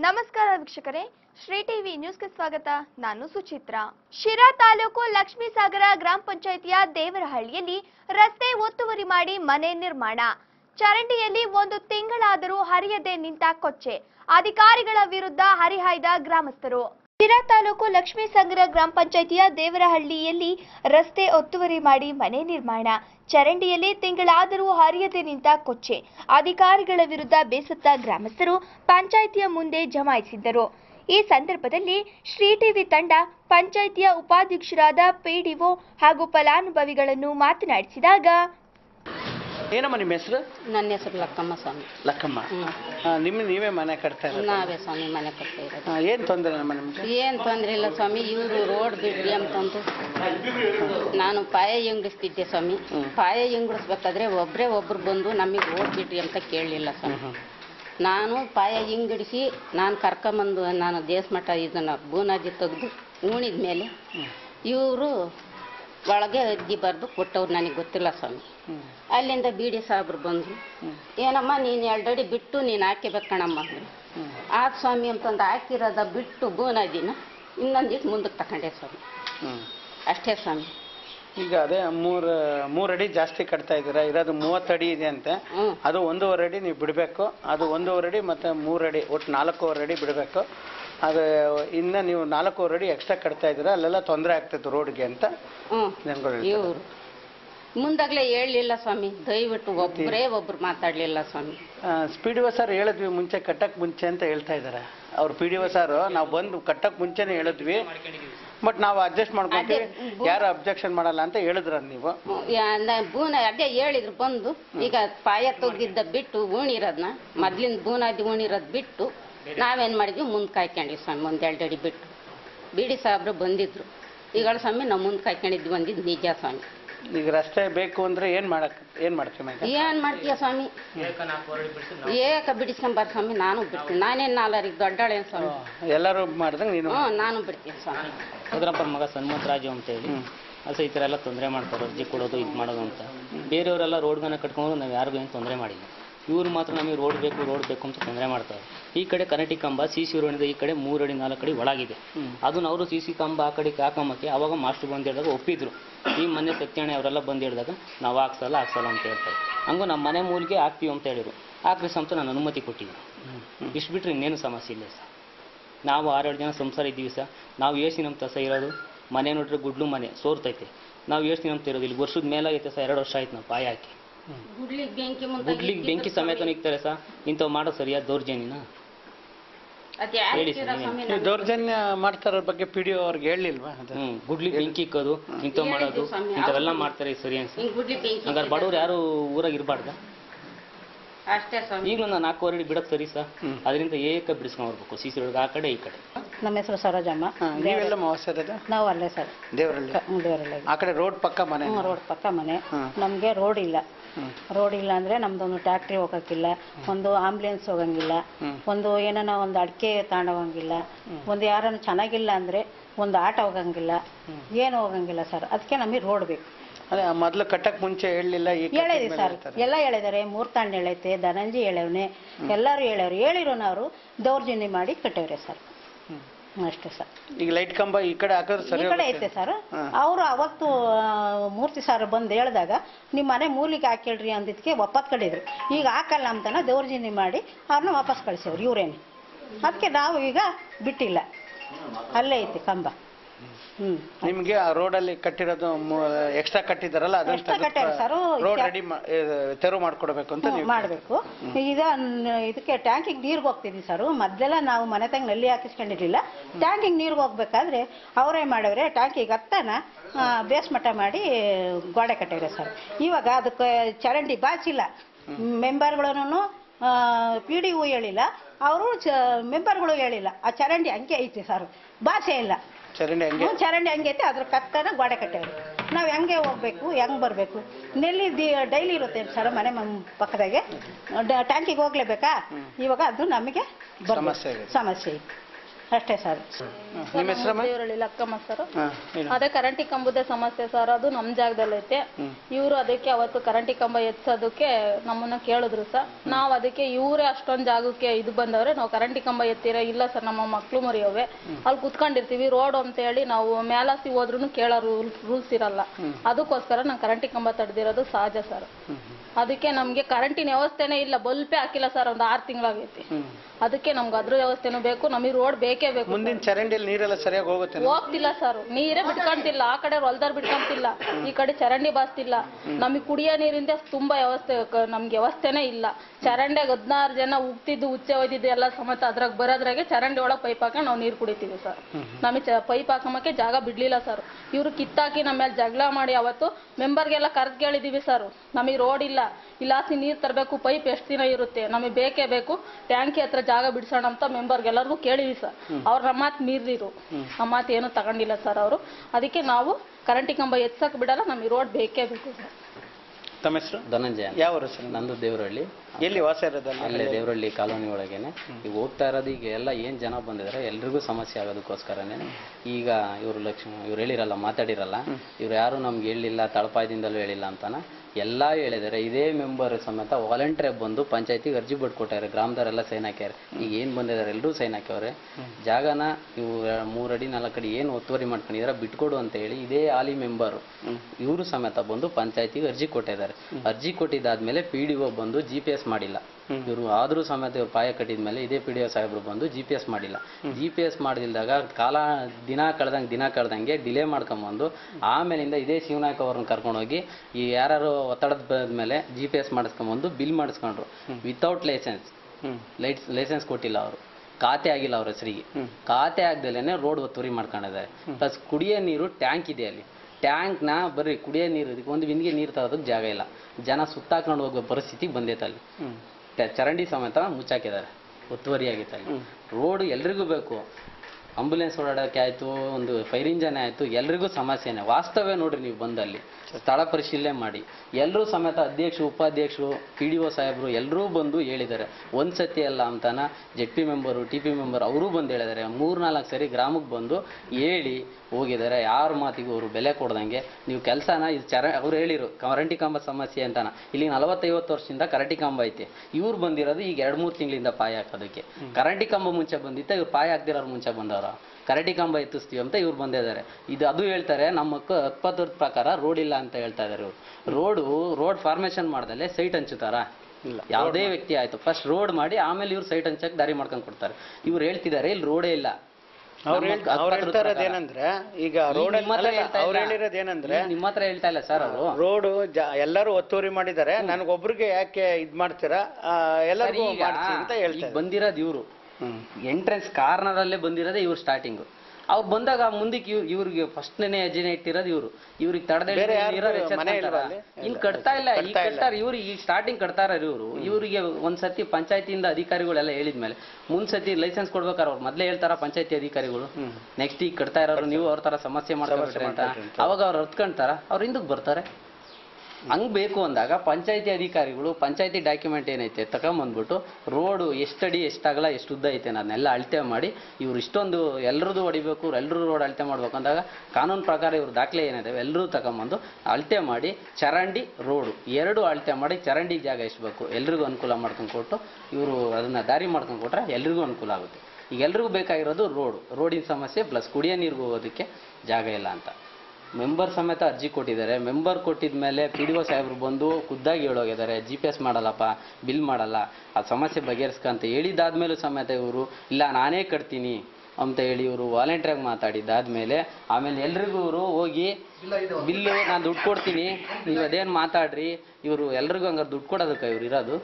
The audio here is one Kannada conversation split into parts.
ನಮಸ್ಕಾರ ವೀಕ್ಷಕರೇ, ಶ್ರೀ ಟಿವಿ ನ್ಯೂಸ್ಗೆ ಸ್ವಾಗತ. ನಾನು ಸುಚಿತ್ರಾ. ಶಿರಾ ತಾಲೂಕು ಲಕ್ಷ್ಮೀಸಾಗರ ಗ್ರಾಮ ಪಂಚಾಯಿತಿಯ ದೇವರಹಳ್ಳಿಯಲ್ಲಿ ರಸ್ತೆ ಒತ್ತುವರಿ ಮಾಡಿ ಮನೆ ನಿರ್ಮಾಣ. ಚರಂಡಿಯಲ್ಲಿ ಒಂದು ತಿಂಗಳಾದರೂ ಹರಿಯದೆ ನಿಂತ ಕೊಚ್ಚೆ. ಅಧಿಕಾರಿಗಳ ವಿರುದ್ಧ ಹರಿಹಾಯ್ದ ಗ್ರಾಮಸ್ಥರು. ಶಿರಾ ತಾಲೂಕು ಲಕ್ಷ್ಮೀಸಾಗರ ಗ್ರಾಮ ಪಂಚಾಯಿತಿಯ ದೇವರಹಳ್ಳಿಯಲ್ಲಿ ರಸ್ತೆ ಒತ್ತುವರಿ ಮಾಡಿ ಮನೆ ನಿರ್ಮಾಣ. ಚರಂಡಿಯಲ್ಲಿ ತಿಂಗಳಾದರೂ ಹರಿಯದೆ ನಿಂತ ಕೊಚ್ಚೆ. ಅಧಿಕಾರಿಗಳ ವಿರುದ್ಧ ಬೇಸತ್ತ ಗ್ರಾಮಸ್ಥರು ಪಂಚಾಯಿತಿಯ ಮುಂದೆ ಜಮಾಯಿಸಿದ್ದರು. ಈ ಸಂದರ್ಭದಲ್ಲಿ ಶ್ರೀ ಟಿವಿ ತಂಡ ಪಂಚಾಯಿತಿಯ ಉಪಾಧ್ಯಕ್ಷರಾದ ಪಿಡಿಒ ಹಾಗೂ ಫಲಾನುಭವಿಗಳನ್ನು ಮಾತನಾಡಿಸಿದಾಗ, ಏನಮ್ಮ ನಿಮ್ಮ ಹೆಸರು? ನನ್ನ ಹೆಸರು ಲಕ್ಕಮ್ಮ ಸ್ವಾಮಿ. ಲಕ್ಕಮ್ಮ, ನೀವೇ ಮನೆ ಕಟ್ತಾ ಇರೋದು? ನಾವೇ ಸ್ವಾಮಿ ಮನೆ ಕಟ್ತಾ ಇರೋದು. ಏನು ತೊಂದರೆ ನಮ್ಮ ನಿಮ್ಗೆ? ಏನು ತೊಂದರೆ ಇಲ್ಲ ಸ್ವಾಮಿ. ಇವರು ರೋಡ್ ಬಿಡ್ರಿ ಅಂತಂದು ನಾನು ಪಾಯ ಎಂಗಿಸ್ತಿದ್ದೆ ಸ್ವಾಮಿ. ಪಾಯ ಎಂಗಿಡಿಸ್ಬೇಕಾದ್ರೆ ಒಬ್ರು ಬಂದು ನಮಗೆ ರೋಡ್ ಬಿಡ್ರಿ ಅಂತ ಕೇಳಲಿಲ್ಲ ಸ್ವಾಮಿ. ನಾನು ಪಾಯ ಹಿಂಗಿಡಿಸಿ ನಾನು ಕರ್ಕೊಂಬಂದು ನಾನು ದೇಶಮಠ ಇದನ್ನು ಬೂನಾದಿ ತೆಗೆದು ಉಣಿದ ಮೇಲೆ ಇವರು ಒಳಗೆ ಅಜ್ಜಿ ಬರೆದು ಕೊಟ್ಟವ್ರು. ನನಗೆ ಗೊತ್ತಿಲ್ಲ ಸ್ವಾಮಿ. ಅಲ್ಲಿಂದ ಬಿಡಿ ಸಾಬ್ರು ಬಂದರು. ಏನಮ್ಮ ನೀನು 2 ಅಡಿ ಬಿಟ್ಟು ನೀನು ಹಾಕಿಬೇಕಣಮ್ಮ ಅಂದರು. ಆದ ಸ್ವಾಮಿ ಅಂತಂದು ಹಾಕಿರೋದ ಬಿಟ್ಟು ಬೂನಾದಿನ ಇನ್ನೊಂದಿಟ್ಟು ಮುಂದಕ್ಕೆ ತಗೊಂಡೆ ಸ್ವಾಮಿ. ಅಷ್ಟೇ ಸ್ವಾಮಿ. ಈಗ ಅದೇ ಮೂರು ಅಡಿ ಜಾಸ್ತಿ ಕಟ್ತಾ ಇದ್ದೀರಾ. ಇರೋದು 30 ಅಡಿ ಇದೆ ಅಂತೆ. ಅದು 1.5 ಅಡಿ ನೀವು ಬಿಡಬೇಕು. ಅದು 1.5 ಅಡಿ ಮತ್ತು 3 ಅಡಿ ಒಟ್ಟು 4.5 ಅಡಿ ಬಿಡಬೇಕು. ಅದು ಇನ್ನು ನೀವು 4.5 ಅಡಿ ಎಕ್ಸ್ಟ್ರಾ ಕಟ್ತಾ ಇದ್ದೀರಾ. ಅಲ್ಲೆಲ್ಲ ತೊಂದರೆ ಆಗ್ತೈತೆ ರೋಡ್ಗೆ ಅಂತ ಇವರು ಮುಂದಾಗಲೇ ಹೇಳಲಿಲ್ಲ ಸ್ವಾಮಿ. ದಯವಿಟ್ಟು ಒಬ್ರು ಮಾತಾಡಲಿಲ್ಲ ಸ್ವಾಮಿ. PDO ಸರ್ ಹೇಳಿದ್ವಿ ಮುಂಚೆ ಕಟ್ಟಕ್ಕೆ ಮುಂಚೆ ಅಂತ ಹೇಳ್ತಾ ಇದ್ದಾರೆ. ಅವ್ರು PDO ಸರ್ ನಾವು ಬಂದು ಕಟ್ಟಕ್ಕೆ ಮುಂಚೆನೇ ಹೇಳಿದ್ವಿ, ಬಟ್ ನಾವು ಅಡ್ಜಸ್ಟ್ ಮಾಡ್ಕೊಂತೀವಿ, ಯಾರು ಅಬ್ಜೆಕ್ಷನ್ ಮಾಡಲ್ಲ ಅಂತ ಹೇಳಿದ್ರ ನೀವು? ಅದೇ ಹೇಳಿದ್ರು ಬಂದು. ಈಗ ಪಾಯ ತೆಗ್ದಿದ್ದ ಬಿಟ್ಟು ಉಣಿರೋದನ್ನ ಮೊದ್ಲಿಂದ ಬೂನಾದಿ ಉಣಿರೋದು ಬಿಟ್ಟು ನಾವೇನು ಮಾಡಿದ್ವಿ, ಮುಂದೆ ಕಾಯ್ಕೊಂಡಿವಿ ಸ್ವಾಮಿ. ಒಂದು 2 ಅಡಿ ಬಿಟ್ಟು ಬಿಡಿ ಸಾಬ್ರು ಬಂದಿದ್ರು. ಈಗ ಸ್ವಾಮಿ ನಾವು ಮುಂದೆ ಕಾಯ್ಕೊಂಡಿದ್ವಿ ಬಂದಿದ್ದು ನಿಜ ಸ್ವಾಮಿ. ಈಗ ರಸ್ತೆ ಬೇಕು ಅಂದ್ರೆ ಏನು ಮಾಡ್ತೀವಿ? ಏನು ಮಾಡ್ತೀಯ ಸ್ವಾಮಿ? ಏಕ ಬಿಡಿಸ್ಕೊಂಬಾರ ಸ್ವಾಮಿ. ನಾನು ಬಿಡ್ತೀನಿ. ನಾನೇನು ನಾಲ್ವರಿಗೆ ದೊಡ್ಡಾಳೇನು ಸ್ವಾಮಿ? ಎಲ್ಲರೂ ಮಾಡ್ದಂಗೆ ನೀನು? ನಾನು ಬಿಡ್ತೀನಿ ಸ್ವಾಮಿ. ಹೋದ್ರಪ್ಪನ ಮಗ ಸನ್ಮತ್ ರಾಜು ಅಂತೇಳಿ ಅಸ ಈ ಥರ ಎಲ್ಲ ತೊಂದರೆ ಮಾಡ್ತಾರೆ. ಅರ್ಜಿ ಕೊಡೋದು ಇದು ಮಾಡೋದು ಅಂತ. ಬೇರೆಯವರೆಲ್ಲ ರೋಡ್ಗನ್ನ ಕಟ್ಕೊಂಡು ನಾವು ಯಾರಿಗೂ ಏನು ತೊಂದರೆ ಮಾಡಿಲ್ಲ. ಇವ್ರು ಮಾತ್ರ ನಮಗೆ ರೋಡ್ ಬೇಕು ಅಂತ ತೊಂದರೆ ಮಾಡ್ತಾರೆ. ಈ ಕಡೆ ಕನೆಕ್ಟಿಂಗ್ ಕಂಬ CC ರೋಡಿಂದ ಈ ಕಡೆ 3 ಅಡಿ 4 ಅಡಿ ಒಳಗಿದೆ. ಅದನ್ನ ಅವರು CC ಕಂಬ ಆ ಕಡೆಗೆ ಹಾಕೊಂಬಕ್ಕೆ ಅವಾಗ ಮಾಸ್ಟರ್ ಬಂದು ಹೇಳಿದಾಗ ಒಪ್ಪಿದ್ರು. ಈ ಮೊನ್ನೆ ಸತ್ಯಣೆ ಅವರೆಲ್ಲ ಬಂದು ಹೇಳಿದಾಗ ನಾವು ಹಾಕ್ಸಲ್ಲ ಅಂತ ಹೇಳ್ತಾರೆ. ಹಂಗೂ ನಮ್ಮ ಮನೆ ಮೂಲಿಗೆ ಹಾಕ್ತೀವಿ ಅಂತ ಹೇಳಿದ್ರು. ಹಾಕ್ರಿ ಅಂತ ನಾನು ಅನುಮತಿ ಕೊಟ್ಟಿದ್ದೆ. ಇಷ್ಟು ಬಿಟ್ಟರೆ ಇನ್ನೇನು ಸಮಸ್ಯೆ ಇಲ್ಲ ಸರ್. ನಾವು 6-7 ಜನ ಸಂಸಾರ ಇದ್ದೀವಿ ಸರ್. ನಾವು ಎಷ್ಟು ನಮ್ಮ ತಸ ಇರೋದು ಮನೆ ನೋಡ್ರೆ ಗುಡ್ಲು ಮನೆ ಸೋರ್ತೈತೆ. ನಾವು ಎಷ್ಟು ನಮ್ಮ ಇರೋದು ಇಲ್ಲಿ ವರ್ಷದ ಮೇಲಾಗೈತೆ ಸರ್. 2 ವರ್ಷ ಆಯ್ತು ನಾವು ಪಾಯ ಹಾಕಿ. ಗುಡ್ಲಿಗೆ ಬೆಂಕಿ ಸಮೇತ ನಿಗ್ತಾರೆ ಸರ್. ಇಂಥವು ಮಾಡೋ ಸರಿಯಾದ ದೌರ್ಜನ್ಯನ ಹೇಳಿ ಸರ್. ದೌರ್ಜನ್ಯ ಮಾಡ್ತಾರ ಬಗ್ಗೆ PDO ಅವ್ರಿಗೆ ಹೇಳಿಲ್ವಾ? ಗುಡ್ಲಿಗೆ ಬೆಂಕಿ ಇಕ್ಕೋದು ಇಂಥವು ಮಾಡೋದು ಇಂಥವೆಲ್ಲ ಮಾಡ್ತಾರೆ. ಸರಿ ಅನ್ಸುತ್ತೆ. ಹಂಗಾರೆ ಬಡವ್ರು ಯಾರು ಊರಾಗ ಇರಬಾರ್ದ? ಅಷ್ಟೇ ಸ್ವಾಮಿ. ಈಗಲೂ ನಾನು 4 ಅಡಿ ಬಿಡೋದು ಸರಿ ಸರ್. ಅದರಿಂದ ಏಕ ಬಿಡಿಸ್ಕೊಂಡ್ಬರ್ಬೇಕು CC ರೋಡ್ಗೆ ಆ ಕಡೆ ಈ ಕಡೆ. ನಮ್ಮ ಹೆಸರು ಸರೋಜಮ್ಮ. ನೀವೆಲ್ಲ ಮಾವಸರದ? ನಾವು ಅಲ್ಲೇ ಸರ್, ದೇವರಳ್ಳಿ. ಆ ಕಡೆ ರೋಡ್ ಪಕ್ಕ ಮನೆ? ರೋಡ್ ಪಕ್ಕ ಮನೆ. ನಮಗೆ ರೋಡ್ ಇಲ್ಲ ಅಂದರೆ ನಮ್ದೊಂದು ಟ್ಯಾಕ್ಟ್ರಿ ಹೋಗಕ್ಕಿಲ್ಲ, ಒಂದು ಆಂಬುಲೆನ್ಸ್ ಹೋಗಂಗಿಲ್ಲ, ಒಂದು ಏನಾನ ಒಂದು ಅಡಿಕೆ ತಗೊಂಡೋಗಂಗಿಲ್ಲ, ಒಂದು ಯಾರನ್ನು ಚೆನ್ನಾಗಿಲ್ಲ ಅಂದರೆ ಒಂದು ಆಟ ಹೋಗಂಗಿಲ್ಲ, ಏನು ಹೋಗಂಗಿಲ್ಲ ಸರ್. ಅದಕ್ಕೆ ನಮಗೆ ರೋಡ್ ಬೇಕು. ಅದೇ ಮೊದಲು ಕಟ್ಟಕ್ಕೆ ಮುಂಚೆ ಹೇಳಲಿಲ್ಲ? ಹೇಳಿದ್ವಿ ಸರ್, ಎಲ್ಲ ಹೇಳಿದ್ದಾರೆ. ಮೂರ್ತಾಂಡ್ ಹೇಳೈತೆ, ಧನಂಜಿ ಹೇಳವ್ನೆ, ಎಲ್ಲರೂ ಹೇಳಿರೋನವರು ದೌರ್ಜನ್ಯ ಮಾಡಿ ಕಟ್ಟವ್ರೆ ಸರ್. ಅಷ್ಟೇ ಸರ್. ಈಗ ಲೈಟ್ ಕಂಬ ಈ ಕಡೆ ಹಾಕಿದ್ರೆ ಸರಿ ಐತೆ ಸರ್. ಅವರು ಅವತ್ತು ಮೂರ್ತಿ ಸರ್ ಬಂದು ಹೇಳಿದಾಗ ನಿಮ್ಮ ಮನೆ ಮೂಲಿಗೆ ಹಾಕೇಳ್ರಿ ಅಂದಿದ್ದಕ್ಕೆ ಒಪ್ಪತ್ ಕಡಿದ್ರು. ಈಗ ಹಾಕಲ್ಲ ಅಂತನ ದೌರ್ಜನ್ಯ ಮಾಡಿ ಅವ್ರನ್ನ ವಾಪಸ್ ಕಳಿಸವ್ರು ಇವರೇನೆ. ಅದಕ್ಕೆ ನಾವು ಈಗ ಬಿಟ್ಟಿಲ್ಲ, ಅಲ್ಲೇ ಐತಿ ಕಂಬ. ನಿಮ್ಗೆ ಆ ರೋಡಲ್ಲಿ ಕಟ್ಟಿರೋದು ಎಕ್ಸ್ಟ್ರಾ ಕಟ್ಟಿದಾರಲ್ಲ, ರೋಡ್ ರೆಡಿ ತೆರವು ಮಾಡ್ಕೊಡ್ಬೇಕು ಅಂತ ಮಾಡಬೇಕು. ಇದಕ್ಕೆ ಟ್ಯಾಂಕಿಗೆ ನೀರ್ಗೆ ಹೋಗ್ತಿದ್ವಿ ಸರ್. ಮೊದಲೆಲ್ಲ ನಾವು ಮನೆ ತಂಗ ನಲ್ಲಿ ಹಾಕಿಸ್ಕೊಂಡಿರ್ಲಿಲ್ಲ. ಟ್ಯಾಂಕಿಗೆ ನೀರ್ಗೆ ಹೋಗ್ಬೇಕಾದ್ರೆ ಅವರೇ ಮಾಡವ್ರೆ. ಟ್ಯಾಂಕಿಗೆ ಹತ್ತನ ಬೇಸ್ಮಠ ಮಾಡಿ ಗೋಡೆ ಕಟ್ಟಿವ್ರೆ ಸರ್. ಇವಾಗ ಅದಕ್ಕೆ ಚರಂಡಿ ಬಾಚಿಲ್ಲ. ಮೆಂಬರ್ಗಳನ್ನು PDO ಹೇಳಿಲ್ಲ, ಅವರು ಮೆಂಬರ್ಗಳು ಹೇಳಿಲ್ಲ. ಆ ಚರಂಡಿ ಹಂಗೆ ಐತಿ ಸರ್, ಬಾಚೆ ಇಲ್ಲ. ಚರಂಡಿ ಹಂಗೆ ಐತೆ. ಅದ್ರ ಕತ್ತನ ಗೋಡೆ ಕಟ್ಟೇವ್ರಿ. ನಾವು ಹೆಂಗೆ ಹೋಗ್ಬೇಕು, ಹೆಂಗೆ ಬರಬೇಕು? ನೆಲ್ಲಿ ಡೈಲಿ ಇರುತ್ತೆ ಸರ್ ಮನೆ ಪಕ್ಕದಾಗೆ. ಟ್ಯಾಂಕಿಗೆ ಹೋಗ್ಲೇಬೇಕಾ? ಇವಾಗ ಅದು ನಮಗೆ ಸಮಸ್ಯೆ ಐತೆ. ಅಷ್ಟೇ ಸರ್. ನಿಮ್ಮ ಹೆಸರಮ್ಮ? ದೇವರಳ್ಳಿ ಲಕ್ಕಮ್ಮ ಸರ್. ಹಾಂ ಹೇಳಿ. ಅದೇ ಕರೆಂಟಿ ಕಂಬದ ಸಮಸ್ಯೆ ಸರ್, ಅದು ನಮ್ಮ ಜಾಗದಲ್ಲೈತೆ. ಇವರು ಅದಕ್ಕೆ ಅವತ್ತು ಕರೆಂಟಿ ಕಂಬ ಎತ್ಸೋದಕ್ಕೆ ನಮ್ಮನ್ನ ಕೇಳಿದ್ರು ಸರ್. ನಾವು ಅದಕ್ಕೆ ಇವರೇ ಅಷ್ಟೊಂದು ಜಾಗಕ್ಕೆ ಇದು ಬಂದವ್ರೆ, ನಾವು ಕರೆಂಟಿ ಕಂಬ ಎತ್ತೀರ, ಇಲ್ಲ ಸರ್ ನಮ್ಮ ಮಕ್ಳು ಮರಿಯವೆ ಅಲ್ಲಿ ಕುತ್ಕೊಂಡಿರ್ತೀವಿ, ರೋಡ್ ಅಂತ ಹೇಳಿ ನಾವು ಮೇಲಾಸಿ ಹೋದ್ರೂ ಕೇಳೋ ರೂಲ್ಸ್ ಇರಲ್ಲ. ಅದಕ್ಕೋಸ್ಕರ ನಾನು ಕರೆಂಟಿ ಕಂಬ ತಡೆದಿರೋದು ಸಹಜ ಸರ್. ಅದಕ್ಕೆ ನಮಗೆ ಕರೆಂಟಿನ ವ್ಯವಸ್ಥೆನೇ ಇಲ್ಲ, ಬಲ್ಪೇ ಹಾಕಿಲ್ಲ ಸರ್, ಒಂದು 6 ತಿಂಗಳಾಗೈತಿ. ಅದಕ್ಕೆ ನಮ್ಗೆ ಅದ್ರ ವ್ಯವಸ್ಥೆನೂ ಬೇಕು, ನಮಗೆ ರೋಡ್ ಬೇಕೇ ಬೇಕು. ಮುಂದಿನ ಚರಂಡಿಯಲ್ಲಿ ನೀರೆಲ್ಲ ಸರಿಯಾಗಿ ಹೋಗುತ್ತೆ? ಹೋಗ್ತಿಲ್ಲ ಸರ್, ನೀರೇ ಬಿಟ್ಕೊಂತಿಲ್ಲ, ಆ ಕಡೆ ಹೊಲ್ದಾರ್ ಬಿಟ್ಕೊಂತಿಲ್ಲ, ಈ ಕಡೆ ಚರಂಡಿ ಬಾಸ್ತಿಲ್ಲ. ನಮಗೆ ಕುಡಿಯೋ ನೀರಿಂದ ತುಂಬಾ ನಮ್ಗೆ ವ್ಯವಸ್ಥೆನೇ ಇಲ್ಲ. ಚರಂಡಿಯಾಗ 16 ಜನ ಉಗ್ತಿದ್ದು ಉಚ್ಚೆ ಒಯ್ದಿದ್ದು ಎಲ್ಲ ಸಮೇತ ಅದ್ರಾಗ ಬರೋದ್ರಾಗೆ ಚರಂಡಿ ಒಳಗೆ ಪೈಪ್ ಹಾಕೊಂಡು ನಾವು ನೀರು ಕುಡಿತೀವಿ ಸರ್. ನಮಗೆ ಪೈಪ್ ಹಾಕಮಕ್ಕೆ ಜಾಗ ಬಿಡ್ಲಿಲ್ಲ ಸರ್. ಇವರು ಕಿತ್ತಾಕಿ ನಮ್ಮ ಮೇಲೆ ಜಗಳ ಮಾಡಿ ಅವತ್ತು ಮೆಂಬರ್ಗೆಲ್ಲ ಕರ್ದು ಕೇಳಿದೀವಿ ಸರ್, ನಮಗೆ ರೋಡ್ ಇಲ್ಲ, ಇಲಾಸಿ ನೀರು ತರಬೇಕು, ಪೈಪ್ ಎಷ್ಟು ದಿನ ಇರುತ್ತೆ, ನಮಗೆ ಬೇಕೇ ಬೇಕು, ಟ್ಯಾಂಕಿ ಹತ್ರ ಜಾಗ ಬಿಡಿಸೋಣ ಅಂತ ಮೆಂಬರ್ಗೆಲ್ಲರಿಗೂ ಕೇಳಿವಿ ಸರ್. ಅವ್ರ ನಮ್ಮ ಮಾತು ಮೀರಿರು, ನಮ್ಮ ಮಾತು ಏನು ತಗೊಂಡಿಲ್ಲ ಸರ್ ಅವರು. ಅದಕ್ಕೆ ನಾವು ಕರೆಂಟಿ ಕಂಬ ಎತ್ಸಕ್ ಬಿಡಲ್ಲ, ನಮಗೆ ರೋಡ್ ಬೇಕೇ ಬೇಕು ಸರ್. ತಮ್ಮ ಹೆಸರು? ಧನಂಜಯ. ಯಾವ ಹೆಸರು? ನಂದು ದೇವರಹಳ್ಳಿ. ಎಲ್ಲಿ ವಾಸ ಇರೋದು? ಅಲ್ಲೇ ದೇವರಹಳ್ಳಿ ಕಾಲೋನಿ ಒಳಗೇನೆ. ಈಗ ಹೋಗ್ತಾ ಇರೋದು ಈಗ ಎಲ್ಲ ಏನು ಜನ ಬಂದಿದ್ದಾರೆ ಎಲ್ರಿಗೂ ಸಮಸ್ಯೆ ಆಗೋದಕ್ಕೋಸ್ಕರನೇ ಈಗ ಇವ್ರು ಹೇಳಿರಲ್ಲ, ಮಾತಾಡಿರಲ್ಲ, ಇವ್ರು ಯಾರು ನಮ್ಗೆ ಹೇಳಿಲ್ಲ, ತಳಪಾಯದಿಂದಲೂ ಹೇಳಿಲ್ಲ ಅಂತಾನ ಎಲ್ಲ ಹೇಳಿದ್ದಾರೆ. ಇದೇ ಮೆಂಬರ್ ಸಮೇತ ವಾಲಂಟಿಯರ್ ಬಂದು ಪಂಚಾಯತಿಗೆ ಅರ್ಜಿ ಬಿಟ್ಕೊಟ್ಟಾರೆ, ಗ್ರಾಮದವರೆಲ್ಲ ಸೈನ್ ಹಾಕ್ಯಾರೆ. ಈಗ ಏನು ಬಂದಿದ್ದಾರೆ ಎಲ್ಲರೂ ಸೈನ್ ಹಾಕ್ಯವ್ರೆ. ಜಾಗನ ಇವು 3 ಅಡಿ 4 ಅಡಿ ಏನು ಒತ್ತುವರಿ ಮಾಡ್ಕೊಂಡಿದ್ದಾರೆ ಬಿಟ್ಕೊಡು ಅಂತ ಹೇಳಿ ಇದೇ ಹಾಲಿ ಮೆಂಬರು ಇವರು ಸಮೇತ ಬಂದು ಪಂಚಾಯತಿಗೆ ಅರ್ಜಿ ಕೊಟ್ಟಿದ್ದಾರೆ. ಅರ್ಜಿ ಕೊಟ್ಟಿದ್ದಾದ್ಮೇಲೆ PDO ಬಂದು GPS ಮಾಡಿಲ್ಲ ಇವರು, ಆದರೂ ಸಮೇತ ಇವ್ರು ಪಾಯ ಕಟ್ಟಿದ್ಮೇಲೆ ಇದೇ PDO ಸಾಹೇಬರು ಬಂದು GPS ಮಾಡಿಲ್ಲ. GPS ಮಾಡಿಲ್ದಾಗ ದಿನ ಕಳೆದಂಗೆ ಡಿಲೇ ಮಾಡ್ಕೊಂಬಂದು ಆಮೇಲಿಂದ ಇದೇ ಶಿವನಾಯಕ್ ಅವ್ರನ್ನ ಕರ್ಕೊಂಡೋಗಿ ಈ ಯಾರು ಒತ್ತಡದ ಮೇಲೆ GPS ಮಾಡಿಸ್ಕೊಂಬಂದು ಬಿಲ್ ಮಾಡಿಸ್ಕೊಂಡ್ರು ವಿತೌಟ್ ಲೈಸೆನ್ಸ್ ಕೊಟ್ಟಿಲ್ಲ ಅವರು, ಖಾತೆ ಆಗಿಲ್ಲ ಅವ್ರ ಹೆಸರಿಗೆ. ಖಾತೆ ಆಗ್ದಲೇನೆ ರೋಡ್ ಒತ್ತುವರಿ ಮಾಡ್ಕೊಂಡಿದ್ದಾರೆ. ಪ್ಲಸ್ ಕುಡಿಯೋ ನೀರು ಟ್ಯಾಂಕ್ ಇದೆ ಅಲ್ಲಿ, ಟ್ಯಾಂಕ್ನ ಬರ್ರಿ ಕುಡಿಯೋ ನೀರು ಇದಕ್ಕೆ ಒಂದು ಬಿಂದಿಗೆ ನೀರು ತರೋದಕ್ಕೆ ಜಾಗ ಇಲ್ಲ, ಜನ ಸುತ್ತಾಕೊಂಡು ಹೋಗೋ ಪರಿಸ್ಥಿತಿಗೆ ಬಂದೈತೆ ಅಲ್ಲಿ. ಚರಂಡಿ ಸಮೇತ ಮುಚ್ಚಾಕಿದ್ದಾರೆ, ಒತ್ತುವರಿ ಆಗೈತೆ ಅಲ್ಲಿ. ರೋಡ್ ಎಲ್ರಿಗೂ ಬೇಕು, ಆಂಬುಲೆನ್ಸ್ ಓಡಾಡೋಕ್ಕೆ ಆಯಿತು, ಒಂದು ಫೈರ್ ಇಂಜನ್ ಆಯಿತು, ಎಲ್ರಿಗೂ ಸಮಸ್ಯೆನೇ. ವಾಸ್ತವ ನೋಡ್ರಿ ನೀವು ಬಂದಲ್ಲಿ ಸ್ಥಳ ಪರಿಶೀಲನೆ ಮಾಡಿ. ಎಲ್ಲರೂ ಸಮೇತ ಅಧ್ಯಕ್ಷರು, ಉಪಾಧ್ಯಕ್ಷರು, PDO ಸಾಹೇಬರು ಎಲ್ಲರೂ ಬಂದು ಹೇಳಿದ್ದಾರೆ. ಒಂದು ಸತಿ ಅಲ್ಲ ಅಂತಾನ ZP ಮೆಂಬರು, TP ಮೆಂಬರ್ ಅವರೂ ಬಂದು ಹೇಳಿದ್ದಾರೆ. 3-4 ಸರಿ ಗ್ರಾಮಕ್ಕೆ ಬಂದು ಹೇಳಿ ಹೋಗಿದ್ದಾರೆ. ಯಾರ ಮಾತಿಗೂ ಅವರು ಬೆಲೆ ಕೊಡ್ದಂಗೆ ನೀವು ಕೆಲಸನ ಇದು ಅವ್ರು ಹೇಳಿರು ಕರೆಂಟಿ ಕಂಬ ಸಮಸ್ಯೆ ಅಂತಾನ. ಇಲ್ಲಿ 40-50 ವರ್ಷದಿಂದ ಕರೆಂಟಿ ಕಂಬ ಐತೆ. ಇವ್ರು ಬಂದಿರೋದು ಈಗ 2-3 ತಿಂಗಳಿಂದ ಪಾಯ ಹಾಕೋದಕ್ಕೆ. ಕರೆಂಟಿ ಕಂಬ ಮುಂಚೆ ಬಂದಿತ್ತ, ಇವ್ರು ಪಾಯ ಹಾಕ್ದಿರೋರು ಮುಂಚೆ ಬಂದವರು. ಕರೆಂಟಿ ಕಂಬ ಎತ್ತಿಸ್ತೀವಿ ಅಂತ ಇವ್ರು ಬಂದಿದ್ದಾರೆ. ಅದು ಹೇಳ್ತಾರೆ ನಮ್ಮ ಅಕ್ಕಪತ್ರದ ಪ್ರಕಾರ ರೋಡ್ ಇಲ್ಲ ಅಂತ ಹೇಳ್ತಾ ಇದ್ದಾರೆ ಇವರು. ರೋಡ್ ಫಾರ್ಮೇಶನ್ ಮಾಡ್ದಲ್ಲೇ ಸೈಟ್ ಹಂಚುತ್ತಾರಾ? ಯಾವುದೇ ವ್ಯಕ್ತಿ ಆಯ್ತು ಫಸ್ಟ್ ರೋಡ್ ಮಾಡಿ ಆಮೇಲೆ ಇವ್ರು ಸೈಟ್ ಹಂಚಕ್ಕೆ ದಾರಿ ಮಾಡ್ಕೊಂಡು ಕೊಡ್ತಾರೆ. ಇವ್ರು ಹೇಳ್ತಿದ್ದಾರೆ ಇಲ್ಲಿ ರೋಡೇ ಇಲ್ಲ. ಅವ್ರು ಹೇಳ್ತಾ ಇರೋದೇನಂದ್ರೆ ಈಗ ರೋಡ್ ಅವ್ರು ಹೇಳಿರೋದೇನಂದ್ರೆ ನಿಮ್ಮ ಹತ್ರ ಹೇಳ್ತಾ ಇಲ್ಲ ಸರ್, ಅವರು ರೋಡು ಎಲ್ಲರೂ ಒತ್ತುವರಿ ಮಾಡಿದ್ದಾರೆ, ನನಗೊಬ್ರಿಗೆ ಯಾಕೆ ಇದ್ ಮಾಡ್ತೀರಾ, ಎಲ್ಲರಿಗೂ ಅಂತ ಹೇಳ್ತಾರೆ. ಬಂದಿರೋದು ಇವರು ಎಂಟ್ರೆನ್ಸ್ ಕಾರ್ನರಲ್ಲೇ ಬಂದಿರೋದೇ ಇವ್ರು ಸ್ಟಾರ್ಟಿಂಗು. ಅವ್ರು ಬಂದಾಗ ಮುಂದಕ್ಕೆ ಇವ್ರಿಗೆ ಫಸ್ಟ್ನೇ ಹೆಜ್ಜೆನೆ ಇಟ್ಟಿರೋದು ಇವ್ರಿಗೆ ತಡೆದ ಇನ್ನು ಕಟ್ತಾ ಇಲ್ಲ. ಈಗ ಕಟ್ತಾರೆ ಇವ್ರು, ಈಗ ಸ್ಟಾರ್ಟಿಂಗ್ ಕಟ್ತಾರ ಇವ್ರಿಗೆ ಒಂದ್ಸತಿ ಪಂಚಾಯತಿಯಿಂದ ಅಧಿಕಾರಿಗಳೆಲ್ಲ ಹೇಳಿದ್ಮೇಲೆ ಮುಂದ್ಸತಿ ಲೈಸೆನ್ಸ್ ಕೊಡ್ಬೇಕಾರೆ ಅವ್ರು ಮೊದ್ಲೇ ಹೇಳ್ತಾರ ಪಂಚಾಯತಿ ಅಧಿಕಾರಿಗಳು, ನೆಕ್ಸ್ಟ್ ಈಗ ಕಟ್ತಾ ಇರೋರು ನೀವು ಅವ್ರ ತರ ಸಮಸ್ಯೆ ಮಾಡ್ಕೊಬೇಕ್ರಿ ಅಂತ. ಅವಾಗ ಅವ್ರು ಹತ್ಕೊಂತಾರ, ಅವ್ರು ಹಿಂದಕ್ಕೆ ಬರ್ತಾರೆ. ಹಂಗೆ ಬೇಕು ಅಂದಾಗ ಪಂಚಾಯತಿ ಅಧಿಕಾರಿಗಳು ಪಂಚಾಯತಿ ಡಾಕ್ಯುಮೆಂಟ್ ಏನೈತೆ ತಗೊಂಬಂದ್ಬಿಟ್ಟು ರೋಡು ಎಷ್ಟಡಿ ಎಷ್ಟಾಗಲ್ಲ ಎಷ್ಟು ಉದ್ದ ಐತೆ ಅದನ್ನೆಲ್ಲ ಅಳತೆ ಮಾಡಿ ಇವ್ರು ಇಷ್ಟೊಂದು ಎಲ್ಲರದ್ದು ಹೊಡಿಬೇಕು, ಎಲ್ಲರೂ ರೋಡ್ ಅಳತೆ ಮಾಡ್ಬೇಕು ಅಂದಾಗ ಕಾನೂನು ಪ್ರಕಾರ ಇವ್ರ ದಾಖಲೆ ಏನಿದಾವೆ ಎಲ್ಲರೂ ತಗೊಂಬಂದು ಅಳತೆ ಮಾಡಿ ಚರಂಡಿ ರೋಡು 2 ಅಳತೆ ಮಾಡಿ ಚರಂಡಿ ಜಾಗ ಎಷ್ಟು ಬೇಕು ಎಲ್ರಿಗೂ ಅನುಕೂಲ ಮಾಡ್ಕೊಂಡು ಕೊಟ್ಟು ಇವರು ಅದನ್ನ ದಾರಿ ಮಾಡ್ಕೊಂಡು ಕೊಟ್ರೆ ಎಲ್ರಿಗೂ ಅನುಕೂಲ ಆಗುತ್ತೆ. ಈಗ ಎಲ್ರಿಗೂ ಬೇಕಾಗಿರೋದು ರೋಡಿನ ಸಮಸ್ಯೆ ಪ್ಲಸ್ ಕುಡಿಯೋ ನೀರಿಗೆ ಹೋಗೋದಕ್ಕೆ ಜಾಗ ಇಲ್ಲ ಅಂತ ಮೆಂಬರ್ ಸಮೇತ ಅರ್ಜಿ ಕೊಟ್ಟಿದ್ದಾರೆ. ಮೆಂಬರ್ ಕೊಟ್ಟಿದ ಮೇಲೆ PDO ಸಾಹೇಬರು ಬಂದು ಖುದ್ದಾಗಿ ಹೇಳೋಗಿದ್ದಾರೆ, GPS ಮಾಡಲ್ಲಪ್ಪ, ಬಿಲ್ ಮಾಡಲ್ಲ, ಆ ಸಮಸ್ಯೆ ಬಗೆಹರಿಸ್ಕಂತ ಹೇಳಿದ್ದಾದ್ಮೇಲೂ ಸಮೇತ ಇವರು ಇಲ್ಲ ನಾನೇ ಕಟ್ತೀನಿ ಅಂತ ಹೇಳಿ ಇವರು ವಾಲಂಟಿಯರ್ ಮಾತಾಡಿದ್ದಾದ್ಮೇಲೆ ಆಮೇಲೆ ಎಲ್ರಿಗೂ ಇವರು ಹೋಗಿ ಬಿಲ್ಲು ನಾನು ದುಡ್ಡು ಕೊಡ್ತೀನಿ ನೀವು ಅದೇನು ಮಾತಾಡ್ರಿ, ಇವರು ಎಲ್ರಿಗೂ ಹಂಗಾರೆ ದುಡ್ಡು ಕೊಡೋದಕ್ಕೆ ಇವ್ರು ಇರೋದು.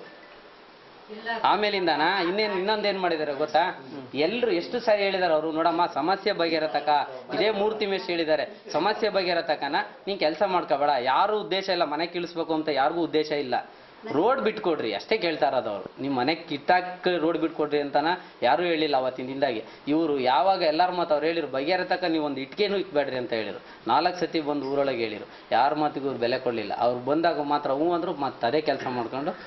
ಆಮೇಲಿಂದಾನ ಇನ್ನೊಂದೇನ್ ಮಾಡಿದಾರೆ ಗೊತ್ತಾ, ಎಲ್ರು ಎಷ್ಟು ಸಾರಿ ಹೇಳಿದಾರೆ ಅವರು, ನೋಡಮ್ಮ ಸಮಸ್ಯೆ ಬಗೆಹರತಕ್ಕ ಇದೇ 3 ತಿಂಗಳು ಹೇಳಿದ್ದಾರೆ, ಸಮಸ್ಯೆ ಬಗೆಹರತಕ್ಕನ ನೀನ್ ಕೆಲಸ ಮಾಡ್ಕೋಬೇಡ, ಯಾರು ಉದ್ದೇಶ ಇಲ್ಲ ಮನೆ ಕೀಳಿಸ್ಬೇಕು ಅಂತ ಯಾರಿಗೂ ಉದ್ದೇಶ ಇಲ್ಲ, ರೋಡ್ ಬಿಟ್ಕೊಡ್ರಿ ಅಷ್ಟೇ ಕೇಳ್ತಾ ಇರೋದು ಅವರು. ನಿಮ್ಮ ಮನೆಗೆ ಕಿತ್ತಾಕ ರೋಡ್ ಬಿಟ್ಕೊಡ್ರಿ ಅಂತಾನ ಯಾರು ಹೇಳಿಲ್ಲ ಅವತ್ತಿನ ದಿನದಾಗೆ. ಇವರು ಯಾವಾಗ ಎಲ್ಲಾರ ಮಾತು ಅವ್ರು ಹೇಳಿರು ಬಗೆಹರತಕ್ಕ ನೀವು ಒಂದು ಇಟ್ಕೇನು ಇಟ್ಬೇಡ್ರಿ ಅಂತ ಹೇಳಿರು. 4 ಸತಿ ಬಂದು ಊರೊಳಗೆ ಹೇಳಿರು, ಯಾರ ಮಾತಿಗೂ ಬೆಲೆ ಕೊಡ್ಲಿಲ್ಲ. ಅವ್ರು ಬಂದಾಗ ಮಾತ್ರ ಹ್ಞೂ ಅಂದ್ರು ಮತ್ತೆ ಅದೇ ಕೆಲಸ ಮಾಡ್ಕೊಂಡು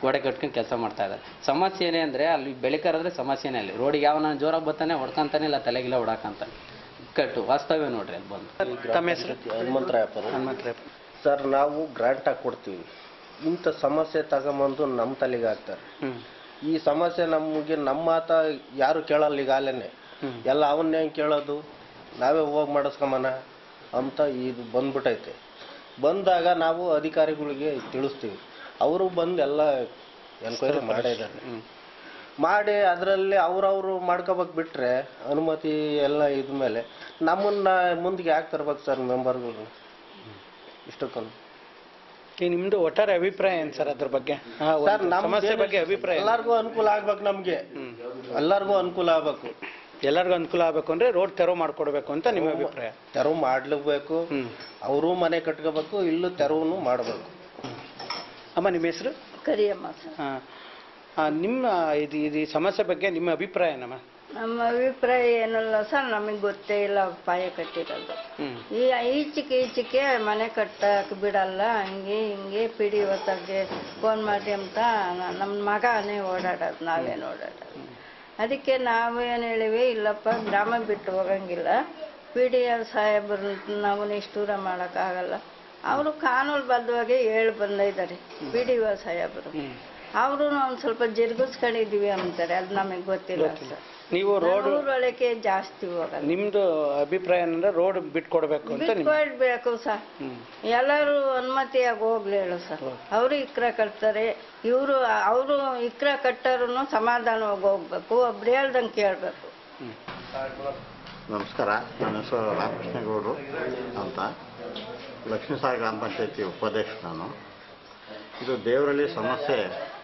ಗೋಡೆ ಕಟ್ಕೊಂಡು ಕೆಲಸ ಮಾಡ್ತಾ ಇದ್ದಾರೆ. ಸಮಸ್ಯೆ ಏನೇ ಅಂದರೆ ಅಲ್ಲಿ ಬೆಳಕರಾದ್ರೆ ಸಮಸ್ಯೆನೇ ಅಲ್ಲಿ ರೋಡಿಗೆ ಯಾವನ ಜೋರಾಗಿ ಬರ್ತಾನೆ ಹೊಡ್ಕೊಂತಾನೆ ಇಲ್ಲ ತಲೆಗಿಲ್ಲ ಹೊಡಕಂತಾನೆ ಕಟ್ಟು ವಾಸ್ತವ್ಯ ನೋಡ್ರಿ ಅಲ್ಲಿ ಬಂದು. ತಮ್ಮ ಹೆಸರು? ಹನುಮಂತರಾಯಪ್ಪ ಸರ್. ನಾವು ಗ್ರಾಂಟ್ ಹಾಕಿ ಕೊಡ್ತೀವಿ, ಇಂಥ ಸಮಸ್ಯೆ ತಗೊಂಬಂದು ನಮ್ಮ ತಲೆಗೆ ಹಾಕ್ತಾರೆ. ಈ ಸಮಸ್ಯೆ ನಮಗೆ ನಮ್ಮ ಮಾತ ಯಾರು ಕೇಳಲ್ಲ. ಈಗ ಅಲ್ಲೇನೆ ಎಲ್ಲ ಅವನ್ನೇ ಹೆಂಗೆ ಕೇಳೋದು, ನಾವೇ ಹೋಗಿ ಮಾಡಿಸ್ಕೊಂಬನ ಅಂತ ಇದು ಬಂದ್ಬಿಟ್ಟೈತೆ. ಬಂದಾಗ ನಾವು ಅಧಿಕಾರಿಗಳಿಗೆ ತಿಳಿಸ್ತೀವಿ, ಅವರು ಬಂದು ಎಲ್ಲ ಎನ್ಕ್ವೈರಿ ಮಾಡಿದ್ದಾರೆ. ಮಾಡಿ ಅದರಲ್ಲಿ ಅವ್ರವ್ರು ಮಾಡ್ಕೋಬೇಕು ಬಿಟ್ಟರೆ ಅನುಮತಿ ಎಲ್ಲ ಇದ್ಮೇಲೆ ನಮ್ಮನ್ನ ಮುಂದಿಗೆ ಯಾಕೆ ತರ್ಬೇಕು ಸರ್ ಮೆಂಬರ್ಗಳು ಇಷ್ಟಕ್ಕೊಂದು? ನಿಮ್ದು ಒಟ್ಟಾರೆ ಅಭಿಪ್ರಾಯ ಏನು ಸರ್ ಅದ್ರ ಬಗ್ಗೆ? ಸರ್ ನಮ್ಮ ಸಮಸ್ಯೆ ಬಗ್ಗೆ ಅಭಿಪ್ರಾಯ? ಎಲ್ಲರಿಗೂ ಅನುಕೂಲ ಆಗ್ಬೇಕು, ನಮಗೆ ಎಲ್ಲರಿಗೂ ಅನುಕೂಲ ಆಗ್ಬೇಕು. ಎಲ್ಲರಿಗೂ ಅನುಕೂಲ ಆಗ್ಬೇಕು ಅಂದ್ರೆ ರೋಡ್ ತೆರವು ಮಾಡ್ಕೊಡ್ಬೇಕು ಅಂತ ನಿಮ್ಮ ಅಭಿಪ್ರಾಯ? ತೆರವು ಮಾಡ್ಲೇಬೇಕು, ಅವರು ಮನೆ ಕಟ್ಕೋಬೇಕು, ಇಲ್ಲೂ ತೆರವು ಮಾಡಬೇಕು. ಅಮ್ಮ ನಿಮ್ಮ ಹೆಸರು? ಕರಿಯಮ್ಮ. ನಿಮ್ಮ ಇದು ಈ ಸಮಸ್ಯೆ ಬಗ್ಗೆ ನಿಮ್ಮ ಅಭಿಪ್ರಾಯ ಏನಮ್ಮ? ನಮ್ಮ ಅಭಿಪ್ರಾಯ ಏನಲ್ಲ ಸರ್, ನಮಗೆ ಗೊತ್ತೇ ಇಲ್ಲ ಪಾಯ ಕಟ್ಟಿರೋದು. ಈಚೆಗೆ ಮನೆ ಕಟ್ಟಕ್ಕೆ ಬಿಡಲ್ಲ, ಹಂಗೆ ಹಿಂಗೆ ಪಿಡಿ ಹೊತ್ತಾಗೆ ಫೋನ್ ಮಾಡಿ ಅಂತ ನಮ್ಮ ಮಗನೇ ಓಡಾಡೋದು, ನಾವೇನು ಓಡಾಡೋದು. ಅದಕ್ಕೆ ನಾವೇನು ಹೇಳಿವಿ, ಇಲ್ಲಪ್ಪ ಗ್ರಾಮ ಬಿಟ್ಟು ಹೋಗಂಗಿಲ್ಲ, ಪಿ ಡಿ ಸಾಹೇಬರು ನಾವು ನಿಷ್ಠೂರ ಮಾಡೋಕ್ಕಾಗಲ್ಲ. ಅವರು ಕಾನೂನುಬದ್ಧವಾಗಿ ಹೇಳಿ ಬಂದಿದ್ದಾರೆ ಪಿ ಡಿ ಒ ಸಾಹೇಬರು. ಅವರು ಒಂದು ಸ್ವಲ್ಪ ಜರುಗಿಸ್ಕೊಂಡಿದ್ದೀವಿ ಅಂತಾರೆ, ಅದು ನಮಗೆ ಗೊತ್ತಿಲ್ಲ ಸರ್. ನೀವು ರೋಡ್ ಊರೊಳಗೆ ಜಾಸ್ತಿ ಹೋಗಲ್ಲ. ನಿಮ್ದು ಅಭಿಪ್ರಾಯ ಏನಂದ್ರೆ ರೋಡ್ ಬಿಟ್ಕೊಡ್ಬೇಕು ಅಂತ? ಬಿಟ್ಕೊಡ್ಬೇಕು ಸರ್, ಎಲ್ಲರೂ ಅನುಮತಿಯಾಗಿ ಹೋಗ್ಲಿ ಹೇಳು ಸರ್. ಅವರು ಇಕ್ರ ಕಟ್ತಾರೆ, ಅವರು ಇಕ್ರ ಕಟ್ಟರು ಸಮಾಧಾನವಾಗಿ ಹೋಗ್ಬೇಕು, ಒಬ್ರು ಹೇಳ್ದಂಗೆ ಕೇಳಬೇಕು. ನಮಸ್ಕಾರ, ನನ್ನ ಹೆಸರು ರಾಮಕೃಷ್ಣಗೌಡರು ಅಂತ, ಲಕ್ಷ್ಮೀಸಾಗರ ಗ್ರಾಮ ಪಂಚಾಯತಿ ಉಪಾಧ್ಯಕ್ಷ ನಾನು. ಇದು ದೇವರಲ್ಲಿ ಸಮಸ್ಯೆ,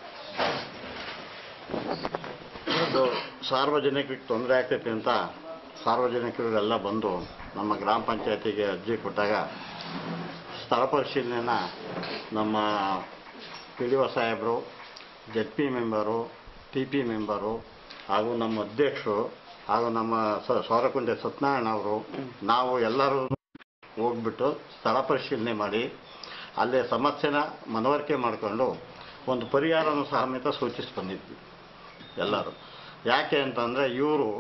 ಇದು ಸಾರ್ವಜನಿಕರಿಗೆ ತೊಂದರೆ ಆಗ್ತೈತೆ ಅಂತ ಸಾರ್ವಜನಿಕರೆಲ್ಲ ಬಂದು ನಮ್ಮ ಗ್ರಾಮ ಪಂಚಾಯತಿಗೆ ಅರ್ಜಿ ಕೊಟ್ಟಾಗ ಸ್ಥಳ ಪರಿಶೀಲನೆನ ನಮ್ಮ ಪಿ ಡಿ ಒ ಸಾಹೇಬರು, ZP ಮೆಂಬರು, TP ಮೆಂಬರು ಹಾಗೂ ನಮ್ಮ ಅಧ್ಯಕ್ಷರು ಹಾಗೂ ನಮ್ಮ ಸೌರಕುಂಟೆ ಸತ್ಯನಾರಾಯಣ ಅವರು, ನಾವು ಎಲ್ಲರೂ ಹೋಗ್ಬಿಟ್ಟು ಸ್ಥಳ ಪರಿಶೀಲನೆ ಮಾಡಿ ಅಲ್ಲೇ ಸಮಸ್ಯೆನ ಮನವರಿಕೆ ಮಾಡಿಕೊಂಡು ಒಂದು ಪರಿಹಾರನೂ ಸಮೇತ ಸೂಚಿಸಿ ಬಂದಿದ್ವಿ ಎಲ್ಲರೂ. ಯಾಕೆ ಅಂತಂದರೆ ಇವರು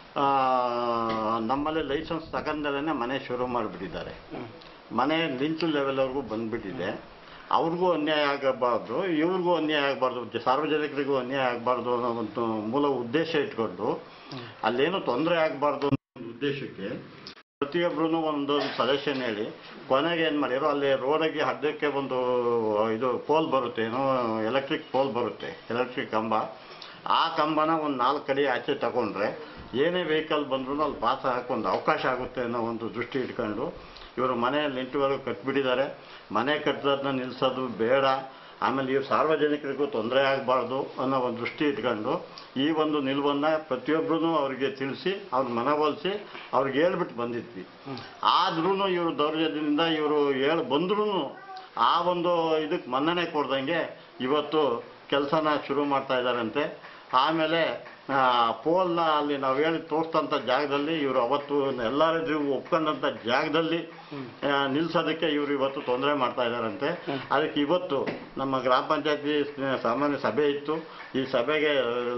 ನಮ್ಮಲ್ಲಿ ಲೈಸೆನ್ಸ್ ತಗೊಂಡಲೇ ಮನೆ ಶುರು ಮಾಡಿಬಿಟ್ಟಿದ್ದಾರೆ. ಮನೆ ಲಿಂಚು ಲೆವೆಲ್ವರೆಗೂ ಬಂದುಬಿಟ್ಟಿದೆ. ಅವ್ರಿಗೂ ಅನ್ಯಾಯ ಆಗಬಾರ್ದು, ಇವ್ರಿಗೂ ಅನ್ಯಾಯ ಆಗಬಾರ್ದು, ಸಾರ್ವಜನಿಕರಿಗೂ ಅನ್ಯಾಯ ಆಗಬಾರ್ದು ಅನ್ನೋ ಒಂದು ಮೂಲ ಉದ್ದೇಶ ಇಟ್ಕೊಂಡು ಅಲ್ಲೇನು ತೊಂದರೆ ಆಗಬಾರ್ದು ಅನ್ನೋ ಉದ್ದೇಶಕ್ಕೆ ಪ್ರತಿಯೊಬ್ಬರೂ ಒಂದೊಂದು ಸಜೆಷನ್ ಹೇಳಿ ಕೊನೆಗೆ ಏನು ಮಾಡಿರೋ, ಅಲ್ಲಿ ರೋಡಿಗೆ ಅಡ್ಡಕ್ಕೆ ಒಂದು ಇದು ಪೋಲ್ ಬರುತ್ತೆ, ಏನೋ ಎಲೆಕ್ಟ್ರಿಕ್ ಪೋಲ್ ಬರುತ್ತೆ, ಎಲೆಕ್ಟ್ರಿಕ್ ಕಂಬ. ಆ ಕಂಬನ ಒಂದು 4 ಅಡಿ ಆಚೆ ತಗೊಂಡ್ರೆ ಏನೇ ವೆಹಿಕಲ್ ಬಂದ್ರೂ ಅಲ್ಲಿ ಪಾಸ್ ಹಾಕಿ ಒಂದು ಅವಕಾಶ ಆಗುತ್ತೆ ಅನ್ನೋ ಒಂದು ದೃಷ್ಟಿ ಇಟ್ಕೊಂಡು ಇವರು ಮನೆಯಲ್ಲಿ ಇಂಟುವರೆಗೂ ಕಟ್ಬಿಟ್ಟಿದ್ದಾರೆ. ಮನೆ ಕಟ್ಟೋದನ್ನ ನಿಲ್ಲಿಸೋದು ಬೇಡ, ಆಮೇಲೆ ಇವ್ರು ಸಾರ್ವಜನಿಕರಿಗೂ ತೊಂದರೆ ಆಗಬಾರ್ದು ಅನ್ನೋ ಒಂದು ದೃಷ್ಟಿ ಇಟ್ಕೊಂಡು ಈ ಒಂದು ನಿಲುವನ್ನು ಪ್ರತಿಯೊಬ್ಬರೂ ಅವರಿಗೆ ತಿಳಿಸಿ ಅವ್ರ ಮನವೊಲಿಸಿ ಅವ್ರಿಗೆ ಹೇಳ್ಬಿಟ್ಟು ಬಂದಿದ್ವಿ. ಆದ್ರೂ ಇವರು ದೌರ್ಜನ್ಯದಿಂದ ಇವರು ಬಂದ್ರೂ ಆ ಒಂದು ಇದಕ್ಕೆ ಮನ್ನಣೆ ಕೊಡ್ದಂಗೆ ಇವತ್ತು ಕೆಲಸನ ಶುರು ಮಾಡ್ತಾ ಇದ್ದಾರಂತೆ. ಆಮೇಲೆ ಪೋಲ್ನ ಅಲ್ಲಿ ನಾವು ಹೇಳಿ ತೋರಿಸ್ತಂಥ ಜಾಗದಲ್ಲಿ ಇವರು ಅವತ್ತು ಎಲ್ಲರೂ ಒಪ್ಕೊಂಡಂಥ ಜಾಗದಲ್ಲಿ ನಿಲ್ಲಿಸೋದಕ್ಕೆ ಇವರು ಇವತ್ತು ತೊಂದರೆ ಮಾಡ್ತಾ ಇದ್ದಾರಂತೆ. ಅದಕ್ಕೆ ಇವತ್ತು ನಮ್ಮ ಗ್ರಾಮ ಪಂಚಾಯತಿ ಸಾಮಾನ್ಯ ಸಭೆ ಇತ್ತು. ಈ ಸಭೆಗೆ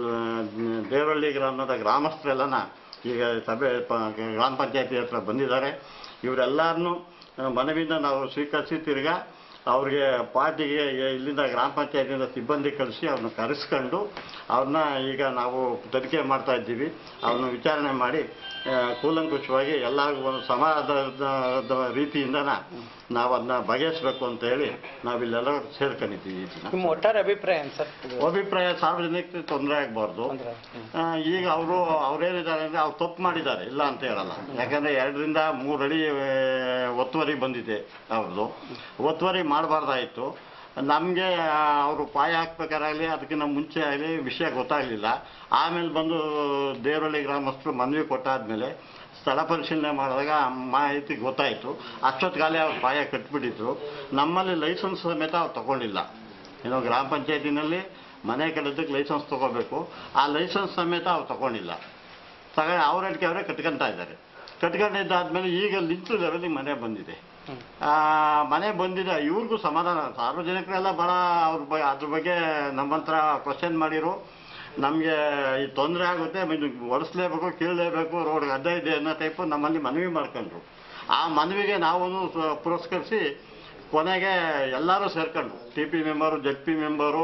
ದೇವರಹಳ್ಳಿ ಗ್ರಾಮದ ಗ್ರಾಮಸ್ಥರೆಲ್ಲನ ಈಗ ಸಭೆ ಗ್ರಾಮ ಪಂಚಾಯತಿ ಹತ್ರ ಬಂದಿದ್ದಾರೆ. ಇವರೆಲ್ಲರನ್ನೂ ಮನವಿಯಿಂದ ನಾವು ಸ್ವೀಕರಿಸಿ ತಿರ್ಗಾ ಅವ್ರಿಗೆ ಪಾರ್ಟಿಗೆ ಇಲ್ಲಿಂದ ಗ್ರಾಮ ಪಂಚಾಯತಿಯಿಂದ ಸಿಬ್ಬಂದಿ ಕಳಿಸಿ ಅವ್ರನ್ನ ಕರೆಸ್ಕೊಂಡು ಅವ್ರನ್ನ ಈಗ ನಾವು ತನಿಖೆ ಮಾಡ್ತಾ ಇದ್ದೀವಿ. ಅವ್ರನ್ನ ವಿಚಾರಣೆ ಮಾಡಿ ಕೂಲಂಕುಷವಾಗಿ ಎಲ್ಲರಿಗೂ ಒಂದು ಸಮಾಧಾನದ ರೀತಿಯಿಂದ ನಾವು ಅದನ್ನ ಬಗೆಹರಿಸಬೇಕು ಅಂತ ಹೇಳಿ ನಾವಿಲ್ಲೆಲ್ಲ ಸೇರ್ಕೊಂಡಿದ್ದೀವಿ. ನಿಮ್ಮ ಒಟ್ಟಾರೆ ಅಭಿಪ್ರಾಯ ಏನು ಸರ್? ಅಭಿಪ್ರಾಯ ಸಾರ್ವಜನಿಕರಿಗೆ ತೊಂದರೆ ಆಗಬಾರ್ದು. ಈಗ ಅವ್ರೇನಿದ್ದಾರೆ ಅಂದರೆ ಅವ್ರು ತಪ್ಪು ಮಾಡಿದ್ದಾರೆ, ಇಲ್ಲ ಅಂತ ಹೇಳಲ್ಲ. ಯಾಕಂದರೆ 2 ರಿಂದ 3 ಅಡಿ ಒತ್ತುವರಿ ಬಂದಿದೆ ಅವ್ರದ್ದು. ಒತ್ತುವರಿ ಮಾಡಬಾರ್ದಾಯಿತು. ನಮಗೆ ಅವರು ಪಾಯ ಹಾಕ್ಬೇಕಾರಾಗಲಿ ಅದಕ್ಕಿಂತ ಮುಂಚೆ ಆಗಲಿ ವಿಷಯ ಗೊತ್ತಾಗಲಿಲ್ಲ. ಆಮೇಲೆ ಬಂದು ದೇವರಹಳ್ಳಿ ಗ್ರಾಮಸ್ಥರು ಮನವಿ ಕೊಟ್ಟಾದ್ಮೇಲೆ ಸ್ಥಳ ಪರಿಶೀಲನೆ ಮಾಡಿದಾಗ ಮಾಹಿತಿ ಗೊತ್ತಾಯಿತು. ಅಷ್ಟೊತ್ತಿಗಾಲೇ ಅವ್ರು ಪಾಯ ಕಟ್ಬಿಟ್ಟಿದ್ರು. ನಮ್ಮಲ್ಲಿ ಲೈಸೆನ್ಸ್ ಸಮೇತ ಅವ್ರು ತಗೊಂಡಿಲ್ಲ. ಏನೋ ಗ್ರಾಮ ಪಂಚಾಯತಿನಲ್ಲಿ ಮನೆ ಕಟ್ಟೋದಕ್ಕೆ ಲೈಸೆನ್ಸ್ ತೊಗೋಬೇಕು, ಆ ಲೈಸೆನ್ಸ್ ಸಮೇತ ಅವ್ರು ತಗೊಂಡಿಲ್ಲ. ಅವರಡಿಕೆ ಅವರೇ ಕಟ್ಕೊತಾ ಇದ್ದಾರೆ. ಕಟ್ಕೊಂಡಿದ್ದಾದ್ಮೇಲೆ ಈಗ ಲಿಂಚು ಲೆವೆಲಿಗೆ ಮನೆ ಬಂದಿದೆ. ಮನೆ ಬಂದಿದೆ, ಇವ್ರಿಗೂ ಸಮಾಧಾನ. ಸಾರ್ವಜನಿಕರೆಲ್ಲ ಭಾಳ ಅದ್ರ ಬಗ್ಗೆ ನಮ್ಮ ಹತ್ರ ಕ್ವಶನ್ ಮಾಡಿರು. ನಮಗೆ ಈ ತೊಂದರೆ ಆಗುತ್ತೆ, ಒಡಿಸ್ಲೇಬೇಕು, ಕೀಳಲೇಬೇಕು, ರೋಡ್ ಅಡ್ಡ ಇದೆ ಅನ್ನೋ ಟೈಪು ನಮ್ಮಲ್ಲಿ ಮನವಿ ಮಾಡ್ಕೊಂಡ್ರು. ಆ ಮನವಿಗೆ ನಾವು ಪುರಸ್ಕರಿಸಿ ಕೊನೆಗೆ ಎಲ್ಲರೂ ಸೇರ್ಕೊಂಡು TP ಮೆಂಬರು, ZP ಮೆಂಬರು,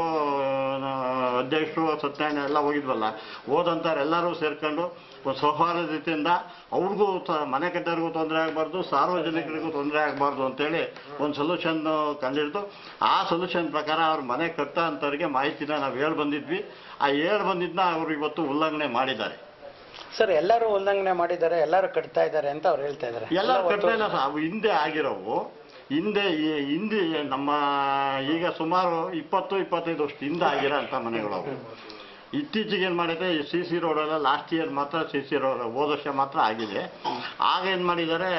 ಅಧ್ಯಕ್ಷರು, ಸತ್ಯನಾರಾಯಣ ಎಲ್ಲ ಹೋಗಿದ್ವಲ್ಲ, ಹೋದಂಥವ್ರು ಎಲ್ಲರೂ ಸೇರ್ಕೊಂಡು ಒಂದು ಸೌಹಾರ್ದ ರೀತಿಯಿಂದ ಅವ್ರಿಗೂ ಮನೆ ಕಟ್ಟೋರಿಗೂ ತೊಂದರೆ ಆಗಬಾರ್ದು, ಸಾರ್ವಜನಿಕರಿಗೂ ತೊಂದರೆ ಆಗಬಾರ್ದು ಅಂತೇಳಿ ಒಂದು ಸೊಲ್ಯೂಷನ್ ಕಂಡಿಡ್ದು ಆ ಸೊಲ್ಯೂಷನ್ ಪ್ರಕಾರ ಅವ್ರ ಮನೆ ಕಟ್ಟೋ ಅಂಥವ್ರಿಗೆ ಮಾಹಿತಿನ ನಾವು ಹೇಳಿ ಬಂದಿದ್ವಿ. ಆ ಹೇಳಿ ಬಂದಿದ್ದನ್ನ ಅವರು ಇವತ್ತು ಉಲ್ಲಂಘನೆ ಮಾಡಿದ್ದಾರೆ. ಸರ್, ಎಲ್ಲರೂ ಉಲ್ಲಂಘನೆ ಮಾಡಿದ್ದಾರೆ, ಎಲ್ಲರೂ ಕಟ್ತಾ ಇದ್ದಾರೆ ಅಂತ ಅವ್ರು ಹೇಳ್ತಾ ಇದ್ದಾರೆ. ಎಲ್ಲರೂ ಕಟ್ತಾ ಇಲ್ಲ ಸರ್. ಅವು ಹಿಂದೆ ಆಗಿರೋವು ಹಿಂದೆ ನಮ್ಮ ಈಗ ಸುಮಾರು 20-25 ವರ್ಷ ಹಿಂದೆ ಆಗಿರೋಂಥ ಮನೆಗಳು ಅವು. ಇತ್ತೀಚೆಗೆ ಏನು ಮಾಡಿದೆ, CC ರೋಡೆಲ್ಲ ಲಾಸ್ಟ್ ಇಯರ್ ಮಾತ್ರ CC ರೋಡ್ ಹೋದ ವರ್ಷ ಮಾತ್ರ ಆಗಿದೆ. ಆಗ ಏನು ಮಾಡಿದ್ದಾರೆ,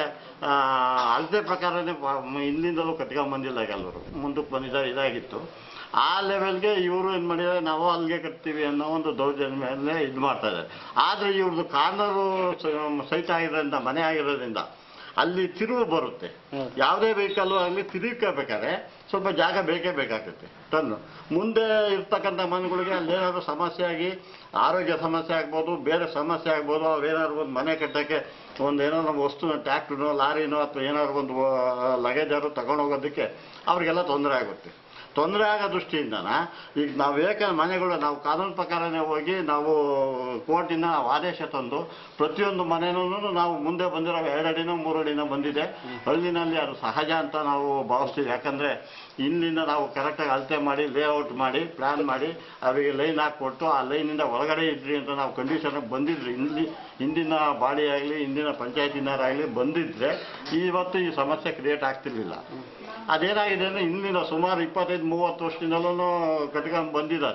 ಅಳತೆ ಪ್ರಕಾರನೇ ಹಿಂದಿಂದಲೂ ಕಟ್ಕೊಂಡ್ಬಂದಿಲ್ಲ, ಎಲ್ಲರೂ ಮುಂದಕ್ಕೆ ಬಂದಿದ್ದಾರೆ. ಇದಾಗಿತ್ತು. ಆ ಲೆವೆಲ್ಗೆ ಇವರು ಏನು ಮಾಡಿದ್ದಾರೆ, ನಾವು ಅಲ್ಲಿಗೆ ಕಟ್ತೀವಿ ಅನ್ನೋ ಒಂದು ದೌರ್ಜನ್ಯ ಮೇಲೆ ಇದು ಮಾಡ್ತಾ ಇದ್ದಾರೆ. ಆದರೆ ಇವ್ರದ್ದು ಕಾರ್ನರು ಸೈಟ್ ಆಗಿರೋದ್ರಿಂದ, ಮನೆ ಆಗಿರೋದ್ರಿಂದ ಅಲ್ಲಿ ತಿರುವು ಬರುತ್ತೆ. ಯಾವುದೇ ವೆಹಿಕಲ್ಲು ಆಗಲಿ ತಿರುಗಬೇಕಾದ್ರೆ ಸ್ವಲ್ಪ ಜಾಗ ಬೇಕೇ ಬೇಕಾಗುತ್ತೆ. ಟನ್ನು ಮುಂದೆ ಇರ್ತಕ್ಕಂಥ ಮನೆಗಳಿಗೆ ಅಲ್ಲೇನಾದ್ರು ಸಮಸ್ಯೆ ಆಗಿ ಆರೋಗ್ಯ ಸಮಸ್ಯೆ ಆಗ್ಬೋದು, ಬೇರೆ ಸಮಸ್ಯೆ ಆಗ್ಬೋದು. ಅವೇನಾದ್ರು ಒಂದು ಮನೆ ಕಟ್ಟೋಕ್ಕೆ ಒಂದು ಏನಾದ್ರು ವಸ್ತು, ಟ್ಯಾಕ್ಟ್ರಿನೋ, ಲಾರಿನೋ ಅಥವಾ ಏನಾದ್ರು ಒಂದು ಲಗೇಜಾರು ತಗೊಂಡೋಗೋದಕ್ಕೆ ಅವ್ರಿಗೆಲ್ಲ ತೊಂದರೆ ಆಗುತ್ತೆ. ತೊಂದರೆ ಆಗೋ ದೃಷ್ಟಿಯಿಂದನ ಈಗ ನಾವು ಮನೆಗಳು ನಾವು ಕಾನೂನು ಪ್ರಕಾರನೇ ಹೋಗಿ ನಾವು ಕೋರ್ಟಿನ ಆದೇಶ ತಂದು ಪ್ರತಿಯೊಂದು ಮನೆಯೂ ನಾವು ಮುಂದೆ ಬಂದಿರೋ 2 ಅಡಿನೋ 3 ಅಡಿನೋ ಬಂದಿದೆ. ಹಳ್ಳಿನಲ್ಲಿ ಅದು ಸಹಜ ಅಂತ ನಾವು ಭಾವಿಸ್ತೀವಿ. ಯಾಕಂದರೆ ಇಲ್ಲಿಂದ ನಾವು ಕರೆಕ್ಟಾಗಿ ಅಳತೆ ಮಾಡಿ, ಲೇಔಟ್ ಮಾಡಿ, ಪ್ಲ್ಯಾನ್ ಮಾಡಿ ಅವರಿಗೆ ಲೈನ್ ಹಾಕ್ಕೊಟ್ಟು ಆ ಲೈನಿಂದ ಒಳಗಡೆ ಇದ್ರಿ ಅಂತ ನಾವು ಕಂಡೀಷನ್ಗೆ ಬಂದಿದ್ರಿ. ಹಿಂದಿನ ಬಾಡಿ ಆಗಲಿ, ಹಿಂದಿನ ಪಂಚಾಯತಿನವರಾಗಲಿ ಬಂದಿದ್ರೆ ಇವತ್ತು ಈ ಸಮಸ್ಯೆ ಕ್ರಿಯೇಟ್ ಆಗ್ತಿರ್ಲಿಲ್ಲ. ಅದೇನಾಗಿದೆ ಅಂದರೆ ಹಿಂದಿನ ಸುಮಾರು 25-30 ವರ್ಷದಿಂದಲೂ ಕಟ್ಕೊಂಡು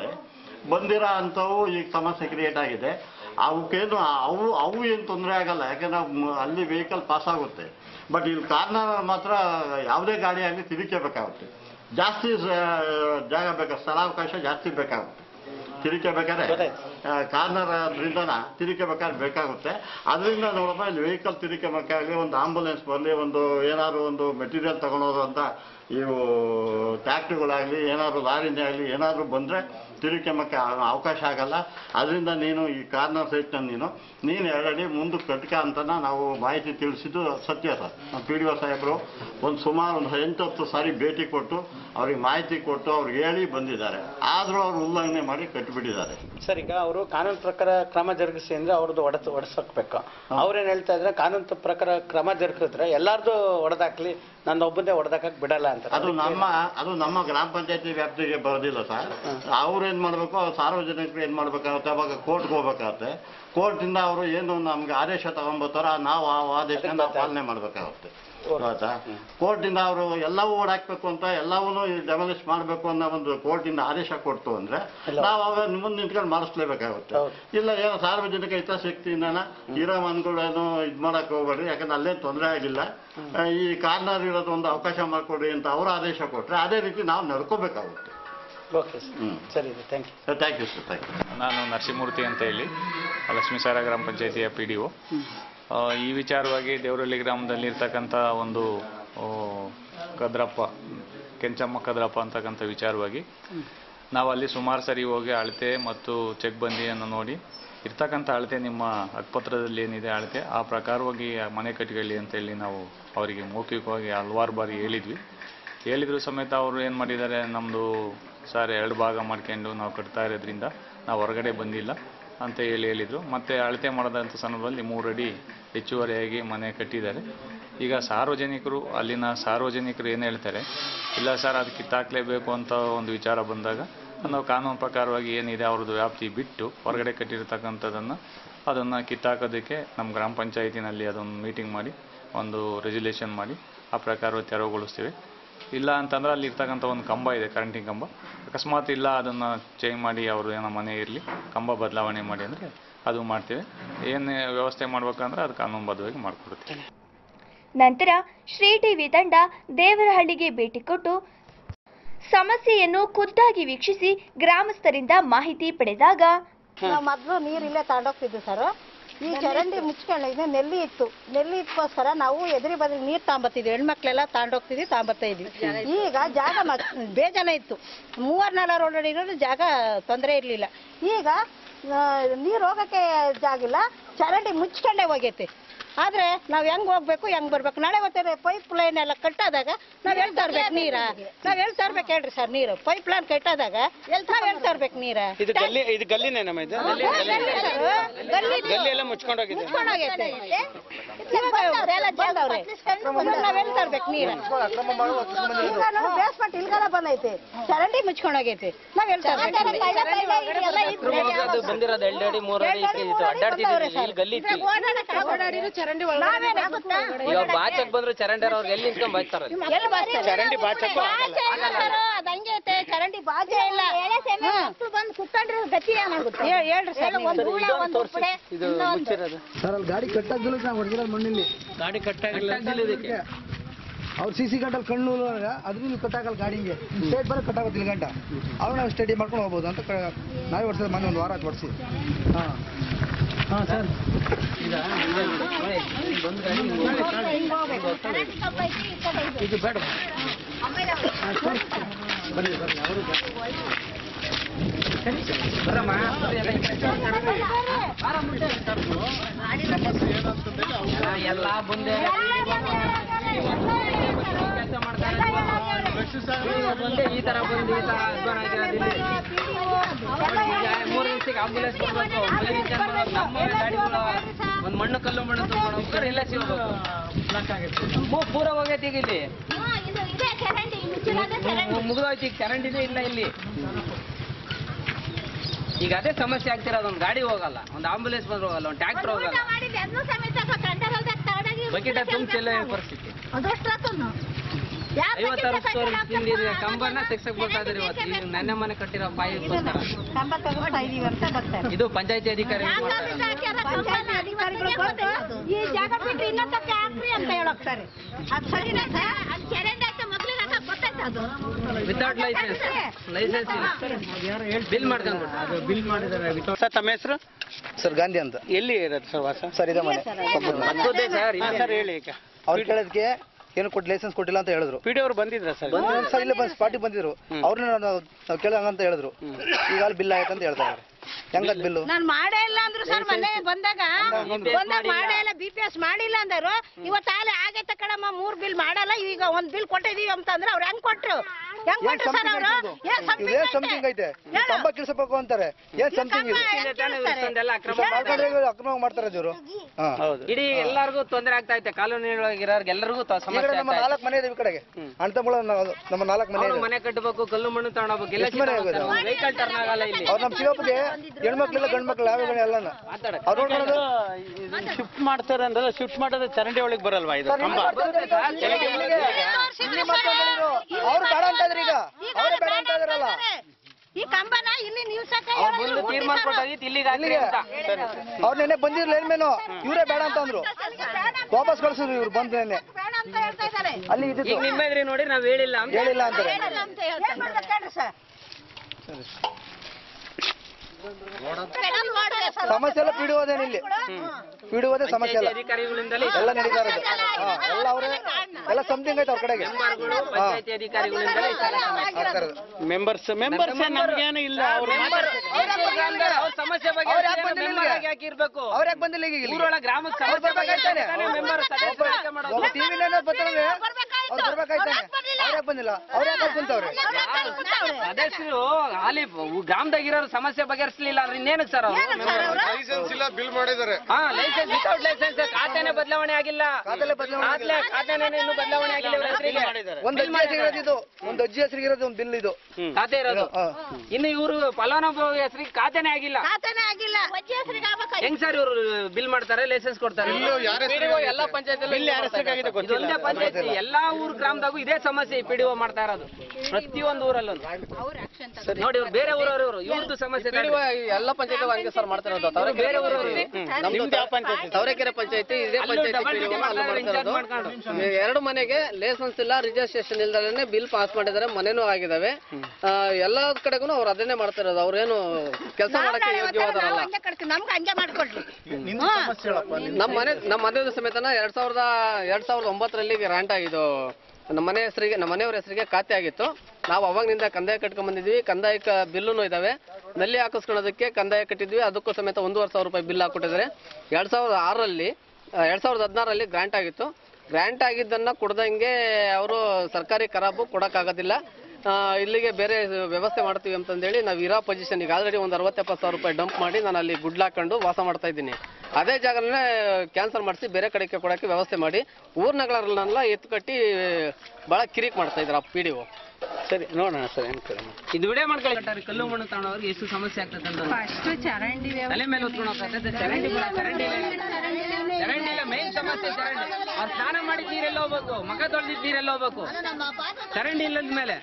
ಬಂದಿರೋ ಅಂಥವು ಈಗ ಸಮಸ್ಯೆ ಕ್ರಿಯೇಟ್ ಆಗಿದೆ. ಅವಕ್ಕೇನು ಅವು ಏನು ತೊಂದರೆ ಆಗಲ್ಲ, ಯಾಕೆಂದ್ರೆ ಅಲ್ಲಿ ವೆಹಿಕಲ್ ಪಾಸ್ ಆಗುತ್ತೆ. ಬಟ್ ಇಲ್ಲಿ ಕಾರ್ನರ್ ಮಾತ್ರ ಯಾವುದೇ ಗಾಡಿ ಆಗಲಿ ತಿರುಗಬೇಕಾಗುತ್ತೆ. ಜಾಸ್ತಿ ಜಾಗ ಬೇಕಾಗುತ್ತೆ, ಸ್ಥಳಾವಕಾಶ ಜಾಸ್ತಿ ಬೇಕಾಗುತ್ತೆ. ತಿರುಗಬೇಕಾದ್ರೆ ಕಾರ್ನರ್ ಅದರಿಂದ ತಿರುಗಬೇಕಾದ್ರೆ ಬೇಕಾಗುತ್ತೆ. ಅದರಿಂದ ನೋಡಪ್ಪ, ಇಲ್ಲಿ ವೆಹಿಕಲ್ ತಿರುಗಬೇಕಾಗಲಿ, ಒಂದು ಆಂಬುಲೆನ್ಸ್ ಬರಲಿ, ಒಂದು ಏನಾದ್ರು ಒಂದು ಮೆಟೀರಿಯಲ್ ತಗೊಳೋದು ಅಂತ ಇವು ಟ್ಯಾಕ್ಟ್ರಿಗಳಾಗಲಿ, ಏನಾದ್ರು ಲಾರಿನೇ ಆಗಲಿ ಏನಾದರೂ ಬಂದರೆ ತಿರುಗಕ್ಕೆ ಅವಕಾಶ ಆಗಲ್ಲ. ಅದರಿಂದ ನೀನು ಈ ಕಾರ್ನರ್ ಸೈಟ್ನ ನೀನು 2 ಅಡಿ ಮುಂದಕ್ಕೆ ಕಟ್ಕ ಅಂತ ನಾವು ಮಾಹಿತಿ ತಿಳಿಸಿದ್ದು ಸತ್ಯ ಸರ್. PDO ಸಾಹೇಬರು ಸುಮಾರು 8-10 ಸಾರಿ ಭೇಟಿ ಕೊಟ್ಟು ಅವ್ರಿಗೆ ಮಾಹಿತಿ ಕೊಟ್ಟು ಅವ್ರಿಗೆ ಹೇಳಿ ಬಂದಿದ್ದಾರೆ. ಆದರೂ ಅವ್ರು ಉಲ್ಲಂಘನೆ ಮಾಡಿ ಕಟ್ಟಿಬಿಟ್ಟಿದ್ದಾರೆ. ಸರ್, ಈಗ ಅವರು ಕಾನೂನು ಪ್ರಕಾರ ಕ್ರಮ ಜರುಗಿಸಿ ಅಂದ್ರೆ ಅವ್ರದ್ದು ಒಡಿಸಬೇಕು. ಅವ್ರೇನು ಹೇಳ್ತಾ ಇದ್ರೆ, ಕಾನೂನು ಪ್ರಕಾರ ಕ್ರಮ ಜರುಗಿಸಿದ್ರೆ ಎಲ್ಲಾರ್ದು ಹೊಡೆದಾಕ್ಲಿ, ನನ್ನ ಒಬ್ಬಂದೇ ಹೊಡೆದಾಕಕ್ಕೆ ಬಿಡಲ್ಲ ಅಂತ. ಅದು ನಮ್ಮ ಗ್ರಾಮ ಪಂಚಾಯತಿ ವ್ಯಾಪ್ತಿಗೆ ಬರೋದಿಲ್ಲ ಸರ್. ಅವ್ರು ಏನು ಮಾಡಬೇಕು, ಸಾರ್ವಜನಿಕರು ಏನು ಮಾಡಬೇಕಾಗುತ್ತೆ, ಅವಾಗ ಕೋರ್ಟ್ಗೆ ಹೋಗ್ಬೇಕಾಗುತ್ತೆ. ಕೋರ್ಟಿಂದ ಅವರು ಏನು ನಮ್ಗೆ ಆದೇಶ ತಗೊಂಡ್ಬರ್ತಾರ, ನಾವು ಆ ಆದೇಶನ ಪಾಲನೆ ಮಾಡಬೇಕಾಗುತ್ತೆ. ಆಯ್ತಾ? ಕೋರ್ಟಿಂದ ಅವರು ಎಲ್ಲವೂ ಓಡಾಕ್ಬೇಕು ಅಂತ, ಎಲ್ಲವೂ ಡೆಮಾಲಿಷ್ ಮಾಡಬೇಕು ಅನ್ನೋ ಒಂದು ಕೋರ್ಟಿಂದ ಆದೇಶ ಕೊಡ್ತು ಅಂದ್ರೆ ನಾವು ಅವಾಗ ಮುಂದೆ ನಿಂತ್ಕೊಂಡು ಮಾಡಿಸ್ಲೇಬೇಕಾಗುತ್ತೆ. ಇಲ್ಲ ಏನೋ ಸಾರ್ವಜನಿಕ ಹಿತಾಸಕ್ತಿಯಿಂದನ ಇರೋ ಮನ್ಗಳೇನು ಇದು ಮಾಡಕ್ ಹೋಗ್ಬೇಡ್ರಿ, ಯಾಕಂದ್ರೆ ಅಲ್ಲೇನು ತೊಂದರೆ ಆಗಿಲ್ಲ, ಈ ಕಾರ್ನರ್ ಇರೋದು ಒಂದು ಅವಕಾಶ ಮಾಡಿಕೊಡ್ರಿ ಅಂತ ಅವರು ಆದೇಶ ಕೊಟ್ರೆ ಅದೇ ರೀತಿ ನಾವು ನಡ್ಕೋಬೇಕಾಗುತ್ತೆ. ಓಕೆ ಸರಿ, thank you. Thank you sir, thank you. ನಾನು ನರಸಿಂಹಮೂರ್ತಿ ಅಂತ ಹೇಳಿ ಲಕ್ಷ್ಮೀಸಾಗರ ಗ್ರಾಮ ಪಂಚಾಯತಿಯ PDO. ಈ ವಿಚಾರವಾಗಿ ದೇವರಹಳ್ಳಿ ಗ್ರಾಮದಲ್ಲಿ ಇರ್ತಕ್ಕಂಥ ಒಂದು ಕೆಂಚಮ್ಮ ಕದ್ರಪ್ಪ ಅಂತಕ್ಕಂಥ ವಿಚಾರವಾಗಿ ನಾವು ಅಲ್ಲಿ ಸುಮಾರು ಸರಿ ಹೋಗಿ ಅಳತೆ ಮತ್ತು ಚೆಕ್ ಬಂದಿಯನ್ನು ನೋಡಿ ಇರ್ತಕ್ಕಂಥ ಅಳತೆ ನಿಮ್ಮ ಹಕ್ಕುಪತ್ರದಲ್ಲಿ ಏನಿದೆ ಅಳತೆ ಆ ಪ್ರಕಾರವಾಗಿ ಮನೆ ಕಟ್ಟಿಕೊಳ್ಳಿ ಅಂತೇಳಿ ನಾವು ಅವರಿಗೆ ಮೌಖಿಕವಾಗಿ ಹಲವಾರು ಬಾರಿ ಹೇಳಿದ್ರು ಸಮೇತ ಅವರು ಏನು ಮಾಡಿದ್ದಾರೆ, ನಮ್ಮದು ಸರ್ 2 ಭಾಗ ಮಾಡ್ಕೊಂಡು ನಾವು ಕಟ್ತಾ ಇರೋದ್ರಿಂದ ನಾವು ಹೊರಗಡೆ ಬಂದಿಲ್ಲ ಅಂತ ಹೇಳಿದರು. ಮತ್ತು ಅಳತೆ ಮಾಡೋದಂಥ ಸಂದರ್ಭದಲ್ಲಿ 3 ಅಡಿ ಹೆಚ್ಚುವರಿಯಾಗಿ ಮನೆ ಕಟ್ಟಿದ್ದಾರೆ. ಈಗ ಅಲ್ಲಿನ ಸಾರ್ವಜನಿಕರು ಏನು ಹೇಳ್ತಾರೆ, ಇಲ್ಲ ಸರ್ ಅದು ಕಿತ್ತಾಕಲೇಬೇಕು ಅಂತ ಒಂದು ವಿಚಾರ ಬಂದಾಗ ನಾವು ಕಾನೂನು ಪ್ರಕಾರವಾಗಿ ಏನಿದೆ ಅವ್ರದ್ದು ವ್ಯಾಪ್ತಿ ಬಿಟ್ಟು ಹೊರಗಡೆ ಕಟ್ಟಿರ್ತಕ್ಕಂಥದ್ದನ್ನು ಅದನ್ನು ಕಿತ್ತಾಕೋದಕ್ಕೆ ನಮ್ಮ ಗ್ರಾಮ ಪಂಚಾಯತಿನಲ್ಲಿ ಅದೊಂದು ಮೀಟಿಂಗ್ ಮಾಡಿ ಒಂದು ರೆಜುಲೇಷನ್ ಮಾಡಿ ಆ ಪ್ರಕಾರ ತೆರವುಗೊಳಿಸ್ತೀವಿ. ಇಲ್ಲ ಅಂತಂದ್ರೆ ಅಲ್ಲಿ ಇರ್ತಕ್ಕಂಥ ಒಂದು ಕಂಬ ಇದೆ, ಕರೆಂಟಿನ ಕಂಬ, ಅಕಸ್ಮಾತ್ ಇಲ್ಲ ಅದನ್ನು ಚೇಂಜ್ ಮಾಡಿ ಅವರು ಏನೋ ಮನೆ ಇರಲಿ ಕಂಬ ಬದಲಾವಣೆ ಮಾಡಿ ಅಂದರೆ ಅದು ಮಾಡ್ತೀವಿ. ಏನು ವ್ಯವಸ್ಥೆ ಮಾಡ್ಬೇಕಂದ್ರೆ ಅದು ಕಾನೂನುಬದ್ಧವಾಗಿ ಮಾಡಿಕೊಡ್ತೀವಿ. ನಂತರ ಶ್ರೀ ಟಿವಿ ತಂಡ ದೇವರಹಳ್ಳಿಗೆ ಭೇಟಿ ಕೊಟ್ಟು ಸಮಸ್ಯೆಯನ್ನು ಖುದ್ದಾಗಿ ವೀಕ್ಷಿಸಿ ಗ್ರಾಮಸ್ಥರಿಂದ ಮಾಹಿತಿ ಪಡೆದಾಗ ನಾವು ಮೊದಲು ನೀರಿಲ್ಲೇ ತಗೊಂಡೋಗ್ತಿದ್ವಿ ಸರ್. ಈ ಚರಂಡಿ ಮುಚ್ಕೊಳ್ಳಿದೆ ನೆಲ್ಲಿ ಇತ್ತು. ನೆಲ್ಲಿ ಇಟ್ಕೋಸ್ಕರ ನಾವು ಎದುರಿ ಬದ್ರಿ ನೀರು ತಗೊಂಬತ್ತಿದ್ವಿ, ಹೆಣ್ಮಕ್ಳೆಲ್ಲ ತಗೊಂಡೋಗ್ತಿದ್ವಿ, ತಗೊಂಬರ್ತಾ ಇದ್ವಿ. ಈಗ ಜಾಗ ಬೇಜಾನ ಇತ್ತು, 3-4 ರೋಡ್ ಇರೋದು ಜಾಗ ತೊಂದರೆ ಇರಲಿಲ್ಲ. ಈಗ ನೀರು ಹೋಗೋಕ್ಕೆ ಜಾಗಿಲ್ಲ, ಚರಂಡಿ ಮುಚ್ಕೊಂಡೇ ಹೋಗೈತೆ. ಆದ್ರೆ ನಾವ್ ಹೆಂಗ್ ಹೋಗ್ಬೇಕು ಹೆಂಗ್ ಬರ್ಬೇಕು? ನಾಳೆ ಹೊತ್ತೇ ಪೈಪ್ ಲೈನ್ ಎಲ್ಲ ಕಟ್ಟಾದಾಗ ನಾವ್ ಎಲ್ಲಿ ತರ್ಬೇಕು ನೀರ? ನಾವ್ ಎಲ್ಲಿ ತರ್ಬೇಕು ಹೇಳ್ರಿ ಸರ್ ನೀರು? ಪೈಪ್ ಲೈನ್ ಕಟ್ಟಾದಾಗ ನಾವ್ ಎಲ್ಲಿ ತರ್ಬೇಕು ನೀರ? ಇದು ಗಲ್ಲಿನೇ ನಮ್ಮ ಇದು ಗಲ್ಲಿ ಎಲ್ಲ ಮುಚ್ಕೊಂಡೋಗಿದೆ. ನಾವೆಲ್ಲಿ ತರ್ಬೇಕು ನೀರ? ಬೇಸ್ಮೆಂಟ್ ಇಲ್ಗೆಲ್ಲ ಬಂದೈತೆ, ಚರಂಡಿ ಮುಚ್ಕೊಂಡೋಗೈತೆ, ನಾವ್ ಎಲ್ಲಿ ತರ್ಬೇಕು? ಬಂದಿರೋದು 2 ಅಡಿ 3 ಅಡಿ ಅಡ್ಡಾಡ್ತಿದ್ದೀವಿ, ಗಲ್ಲಿ ಇವಾಗ ಬಾಚಕ್ ಬಂದ್ರು ಚರಂಡಿ ಅವ್ರಿಗೆ ಎಲ್ಲಿ ನಿಂತ್ಕೊಂಡ್ ಬಾಯ್ತಾರ? ಚರಂಡಿ ಬಾಚಕ್ಕೂ ಅದಂಗೈತೆ, ಚರಂಡಿ ಬಾಜೆ ಇಲ್ಲ. ಬಂದು ಕುತ್ಕೊಂಡ್ರೆ ಗತಿ ಏನಾಗುತ್ತೆ ಹೇಳ್ರಿ ಸರ್? ಇದು ಮುಚ್ಚಿರೋದು ಸರ್. ಅಲ್ಲಿ ಗಾಡಿ ಕಟ್ಟಾಗ್ದಿಲ್ಲ, ನಾವು ಹೊಡೆದಿರೋದು ಮಣ್ಣಲ್ಲಿ ಗಾಡಿ ಕಟ್ಟಾಗಿಲ್ಲ. ಅವ್ರು CC ಗಂಟಲ್ಲಿ ಕಣ್ಣು ಅದ್ರಿಂದ ಕಟ್ಟಾಗಲ್ಲ ಗಾಡಿಗೆ, ಸ್ಟೇಟ್ ಬರೋ ಕಟ್ಟಾಗೋದಿಲ್ಲ ಗಂಟ. ಅವ್ರು ನಾವು ಸ್ಟಡಿ ಮಾಡ್ಕೊಂಡು ಹೋಗ್ಬೋದು ಅಂತ ನಾವೇ ಹೊಡ್ಸಿದ್ರೆ ಮೊನ್ನೆ 1 ವಾರ ಆಯ್ತು ಹೊಡ್ಸಿ. ಹಾಂ ಸರ್. ಇದು ಬೇಡ ಬನ್ನಿ ಅವರು ಎಲ್ಲ ಬಂದೆ ಕೆಲಸ ಮಾಡ್ತಾರೆ. ಈ ತರ ಬಂದು ಈ ತರ ಅಧ್ವಾನ ಆಗಿರೋದಿಲ್ಲ. 3 ನಿಮಿಷಕ್ಕೆ ಆಂಬುಲೆನ್ಸ್ ಬರ್ಬೇಕು, ನಮ್ಮ ಗಾಡಿಗಳು ಒಂದ್ ಮಣ್ಣು ಕಲ್ಲು ಮಣ್ಣು ತಗೊಂಡು ಎಲ್ಲ ಸಿಗಬೇಕು. ಪೂರ ಹೋಗೈತಿ ಈಗ ಇಲ್ಲಿ ಮುಗಿದೋಯ್ತು. ಈಗ ಚರಂಡಿನೇ ಇಲ್ಲ ಇಲ್ಲಿ. ಈಗ ಅದೇ ಸಮಸ್ಯೆ ಆಗ್ತಿರೋದು. ಒಂದು ಗಾಡಿ ಹೋಗಲ್ಲ, ಒಂದು ಆಂಬುಲೆನ್ಸ್ ಬಂದ್ರೆ ಹೋಗಲ್ಲ, ಒಂದು ಟ್ರ್ಯಾಕ್ಟರ್ ಹೋಗಲ್ಲ. ಬಕೆಟ್ ತುಂಬಿಲ್ಲ ಪರಿಸ್ಥಿತಿ. 50 ಕಂಬನ ತೆಗ್ಸಕ್ ಬರ್ತಾ ಇದ್ರಿ ಇವತ್ತು. ಈಗ ನನ್ನ ಮನೆ ಕಟ್ಟಿರೋ ಪಾಯಿಗೋಸ್ಕರ ಇದು ಪಂಚಾಯತಿ ಅಧಿಕಾರಿ ಈ ಜಾಗ ಬಿಟ್ಟು ಇನ್ನೊಂದಕ್ಕೆ ಹಾಕ್ರಿ ಅಂತ ಹೇಳೋಗ್ತಾರೆ. ವಿತೌಟ್ ಲೈಸೆನ್ಸ್ ಬಿಲ್ ಮಾಡ್ಕೊಂಡು ಬಿಲ್ ಮಾಡಿದ್ದಾರೆ. ಸರ್ ತಮ್ಮ ಹೆಸರು? ಸರ್ ಗಾಂಧಿ ಅಂತ. ಎಲ್ಲಿ ಇರೋದು ಸರ್ ವಾಸ? ಸರ್ ಇದೆ ಮನೆ ಸರ್ ಹೇಳಿ. ಈಗ ಅವ್ರು ಕೇಳೋದಕ್ಕೆ ಏನು ಕೊಟ್ಟು ಲೈಸೆನ್ಸ್ ಕೊಟ್ಟಿಲ್ಲ ಅಂತ ಹೇಳಿದ್ರು. PD ಅವ್ರು ಬಂದಿದ್ರ ಸರ್? ಸರ್ ಇಲ್ಲ ಬಂದು ಸ್ಪಾಟಿಗೆ ಬಂದಿದ್ರು. ಅವ್ರನ್ನ ನಾವು ಕೇಳಂಗಂತ ಹೇಳಿದ್ರು. ಈಗ ಅಲ್ಲಿ ಬಿಲ್ ಆಯ್ತು ಅಂತ ಹೇಳ್ತಾ ಇದ್ದಾರೆ. ಹೆಂಗದ್ ಬಿಲ್ಲು? ನಾನು ಮಾಡೇ ಇಲ್ಲ ಅಂದ್ರು ಸರ್. ಮನೆ ಬಂದಾಗ ಮಾಡೇ ಇಲ್ಲ, BPS ಮಾಡಿಲ್ಲ ಅಂದರು. ಇವತ್ತು ಆಗೈತೆ ಕಣಮ್ಮ 3 ಬಿಲ್ ಮಾಡಲ್ಲ, ಈಗ 1 ಬಿಲ್ ಕೊಟ್ಟಿದೀವಿ ಅಂತಂದ್ರೆ ಅವ್ರು ಹೆಂಗ್ ಕೊಟ್ರು? ಹೆಂಗ್ ಕೊಟ್ರು ಸರ್ ಅವರು? ಏನ್ ಸಮಥಿಂಗ್ ಐತೆ? ಕಂಬ ಕಿಳಿಸಬೇಕು ಅಂತಾರೆ. ಏನ್ ಸಮಥಿಂಗ್ ಇದೆ? ಅಕ್ರಮ ಮಾಡ್ತಾರೆ ಇವರು. ಇಡೀ ಎಲ್ಲರಿಗೂ ತೊಂದರೆ ಆಗ್ತಾ ಐತೆ. ಕಾಲೋನಿ ಒಳಗಿರೋರ್ಗೆ ಎಲ್ಲರಿಗೂ ಸಮಸ್ಯೆ. ನಮ್ಮ 4 ಮನೆ ಇದೆ ಈ ಕಡೆಗೆ. ಅಣ್ತಂಬಳ ನಮ್ಮ 4 ಮನೆ ಇದೆ. ಮನೆ ಕಟ್ಟಬೇಕು, ಕಲ್ಲು ಮಣ್ಣು ತಗೊಂಡೋಗ್ಬೇಕು, ಎಲ್ಲ ವೆಹಿಕಲ್ ಟರ್ನ್ ಆಗಲ್ಲ ಇಲ್ಲಿ. ಅವ್ರು ನಮ್ಮ ಶಿವಪ್ಪಗೆ ಹೆಣ್ಮಕ್ಳಿಲ್ಲ ಗಂಡು ಮಕ್ಳು ಯಾವ್ಯಾವ ಎಲ್ಲನ ಅವ್ರು ನೋಡ್ಕೊಳ್ಳೋದು. ಶಿಫ್ಟ್ ಮಾಡ್ತಾರೆ ಅಂದ್ರೆ ಶಿಫ್ಟ್ ಮಾಡೋದು ಚರಂಡಿ ಒಳಗೆ ಬರಲ್ವಾ ಇದು ಕಂಬ? ಅವ್ರು ಬೇಡ ಅಂತ ಇದ್ರಿ, ಈಗ ಅವರೇ ಬೇಡ ಅಂತ ಇದಾರಲ್ಲ. ಈ ಕಂಬನ ಇಲ್ಲಿ ನಿಲ್ಸಕ್ಕೆ ತೀರ್ಮಾನ ಕೊಟ್ಟಾಗಿತ್ತು ಇಲ್ಲಿಗೆ ಅವ್ರು ನೆನ್ನೆ ಬಂದಿದ್ರು ಲೈನ್ ಮೇನು, ಇವರೇ ಬೇಡ ಅಂತ ಅಂದ್ರು. ವಾಪಸ್ ಕಳ್ಸಿದ್ರು ಇವ್ರು ಬಂದು ನೆನ್ನೆ. ಅಲ್ಲಿ ಈಗ ನಿಮ್ಮ ಎದುರು ನೋಡಿ ನಾವ್ ಹೇಳಿಲ್ಲ ಅಂತಾರೆ. ಸಮಸ್ಯೆ ಎಲ್ಲ ಪಿಡುವುದೇನು ಇಲ್ಲಿ? ಪಿಡುವುದೇ ಸಮಸ್ಯೆ ಎಲ್ಲ ಅಧಿಕಾರಿಗಳಿಂದಲೇ ಎಲ್ಲ ನಡೀತಾ ಇರೋದು. ಎಲ್ಲ ಅವರೇ ಎಲ್ಲ ಸಮಥಿಂಗ್ ಐತೆ ಅವ್ರ ಕಡೆಗೆ. ಪಂಚಾಯತಿ ಅಧಿಕಾರಿಗಳಿಂದಲೇ ಮೆಂಬರ್ಸ್ ನಮ್ಗೇನು ಇಲ್ಲ. ಸಮಸ್ಯೆ ಬಗ್ಗೆ ಹಾಕಿರ್ಬೇಕು. ಅವ್ರು ಯಾಕೆ ಬಂದಿಲ್ಲ ಈಗ? ಊರೊಳಗೆ ಗ್ರಾಮಕ್ಕೆ ಸಮಸ್ಯೆ ಟಿವಿನೇ ಬರ್ತಾರೆ, ಅವ್ರು ಬರ್ಬೇಕಾಯ್ತಾನೆ. ಅವ್ರು ಯಾಕೆ ಬಂದಿಲ್ಲ? ಅವ್ರು ಯಾಕೆ ಕುಂತವ್ರೆ? ಸದಸ್ಯರು ಹಾಲಿ ಗ್ರಾಮದಾಗಿರೋರು ಸಮಸ್ಯೆ ಬಗೆಹರಿಸಲಿಲ್ಲ ಅಂದ್ರೆ ಇನ್ನೇನಕ್ಕೆ ಸರ್ ಅವರು? ಲೈಸೆನ್ಸ್ ಇಲ್ಲ, ಬಿಲ್ ಮಾಡಿದ್ದಾರೆ. ಲೈಸೆನ್ಸ್ ವಿತೌಟ್ ಲೈಸೆನ್ಸ್ ಖಾತೆನೇ ಬದಲಾವಣೆ ಆಗಿಲ್ಲ. ಖಾತೆನೇ ಇನ್ನೂ ಬದಲಾವಣೆ ಆಗಿಲ್ಲ. ಒಂದು ಅಜ್ಜಿ ಹೆಸರಿಗಿರೋದು ಇದು, ಒಂದು ಅಜ್ಜಿ ಹೆಸರಿಗಿರೋದು ಒಂದು ಬಿಲ್ ಇದು ಖಾತೆ ಇರೋದು. ಇನ್ನು ಇವರು ಫಲಾನುಭವಿ ಹೆಸರಿಗೆ ಖಾತೆನೇ ಆಗಿಲ್ಲ. ಹೆಂಗ್ ಸರ್ ಇವರು ಬಿಲ್ ಮಾಡ್ತಾರೆ, ಲೈಸೆನ್ಸ್ ಕೊಡ್ತಾರೆ? ಎಲ್ಲ ಪಂಚಾಯತ್ ಒಂದೇ ಪಂಚಾಯತಿ ಎಲ್ಲಾ ಊರು ಗ್ರಾಮದಾಗೂ ಇದೇ ಸಮಸ್ಯೆ ಸಮಸ್ಯೆ ಪಿ ಡಿ ಒ ಮಾಡ್ತಾ ಇರೋದು ಪ್ರತಿಯೊಂದು ಊರಲ್ಲೂ. ನೋಡಿ ಇವ್ರು ಬೇರೆ ಊರವರು ಇವ್ರದ್ದು ಸಮಸ್ಯೆ ಎಲ್ಲ ಪಂಚಾಯತ್ ಹಂಗೆ ಸರ್ ಮಾಡ್ತಿರೋದು. ಬೇರೆ ಊರವರು ತವರೆಕೆರೆ ಪಂಚಾಯತಿ ಇದೇ ಪಂಚಾಯತಿ 2 ಮನೆಗೆ ಲೈಸೆನ್ಸ್ ಇಲ್ಲ, ರಿಜಿಸ್ಟ್ರೇಷನ್ ಇಲ್ದಲೇ ಬಿಲ್ ಪಾಸ್ ಮಾಡಿದ್ದಾರೆ, ಮನೆನೂ ಆಗಿದಾವೆ. ಎಲ್ಲ ಕಡೆಗೂ ಅವ್ರು ಅದನ್ನೇ ಮಾಡ್ತಿರೋದು. ಅವ್ರೇನು ಕೆಲಸ ಮಾಡಕ್ಕೆ ಯೋಗ್ಯವಾದರಲ್ಲ. ನಮ್ಮ ಮನೆಯದು ಸಮೇತನ 2009ರಲ್ಲಿ ಗ್ರಾಂಟ್ ಆಗಿದ್ದು ನಮ್ಮ ಮನೆಯವ್ರ ಹೆಸರಿಗೆ ಖಾತೆ ಆಗಿತ್ತು. ನಾವು ಅವಾಗನಿಂದ ಕಂದಾಯ ಕಟ್ಕೊಂಡ್ ಬಂದಿದ್ವಿ. ಕಂದಾಯಕ್ಕೆ ಬಿಲ್ಲೂ ಇದಾವೆ. ನಲ್ಲಿ ಹಾಕಿಸ್ಕೊಳ್ಳೋದಕ್ಕೆ ಕಂದಾಯ ಕಟ್ಟಿದ್ವಿ, ಅದಕ್ಕೂ ಸಮೇತ 1,500 ರೂಪಾಯಿ ಬಿಲ್ ಹಾಕೊಟ್ಟಿದ್ದಾರೆ. 2016ರಲ್ಲಿ ಗ್ರಾಂಟ್ ಆಗಿತ್ತು. ಗ್ರಾಂಟ್ ಆಗಿದ್ದನ್ನ ಕೊಡ್ದಂಗೆ ಅವರು ಸರ್ಕಾರಿ ಖರಾಬು ಕೊಡಕ್ಕಾಗೋದಿಲ್ಲ, ಇಲ್ಲಿಗೆ ಬೇರೆ ವ್ಯವಸ್ಥೆ ಮಾಡ್ತೀವಿ ಅಂತಂದೇಳಿ ನಾವು ಇರೋ ಪೊಸಿಷನ್ಗೆ ಆಲ್ರೆಡಿ ಒಂದು 60-70 ಸಾವಿರ ರೂಪಾಯಿ ಡಂಪ್ ಮಾಡಿ ನಾನು ಅಲ್ಲಿ ಗುಡ್ಲಾಕೊಂಡು ವಾಸ ಮಾಡ್ತಾ ಇದ್ದೀನಿ. ಅದೇ ಜಾಗನೇ ಕ್ಯಾನ್ಸಲ್ ಮಾಡಿಸಿ ಬೇರೆ ಕಡೆಗೆ ಕೊಡೋಕ್ಕೆ ವ್ಯವಸ್ಥೆ ಮಾಡಿ ಊರ್ನಗಳನ್ನೆಲ್ಲ ಎತ್ತು ಕಟ್ಟಿ ಭಾಳ ಕಿರಿಕ್ ಮಾಡ್ತಾ ಇದ್ರು ಆ PDO. ಸರಿ ನೋಡೋಣ ಸರ್, ಇದು ವಿಡಿಯೋ ಮಾಡ್ಕೊಳ್ಳಿ. ಕಲ್ಲು ಮಣ್ಣು ತಗೊಂಡವ್ರಿಗೆ ಎಷ್ಟು ಸಮಸ್ಯೆ ಆಗ್ತದೆ ಅಂತ ತಲೆ ಮೇಲೆ ಹೊತ್ಕೊಂಡು ಹೋಗ್ತದೆ. ಚರಂಡಿ ಇಲ್ಲ, ಮೇನ್ ಸಮಸ್ಯೆ ಚರಂಡಿ. ಅವ್ರು ಸ್ನಾನ ಮಾಡಿದ ನೀರೆಲ್ಲ ಹೋಗ್ಬೇಕು, ಮಗ ತೊಳೆದಿದ್ದ ನೀರೆಲ್ಲ ಹೋಗ್ಬೇಕು, ಚರಂಡಿ ಇಲ್ಲದ ಮೇಲೆ.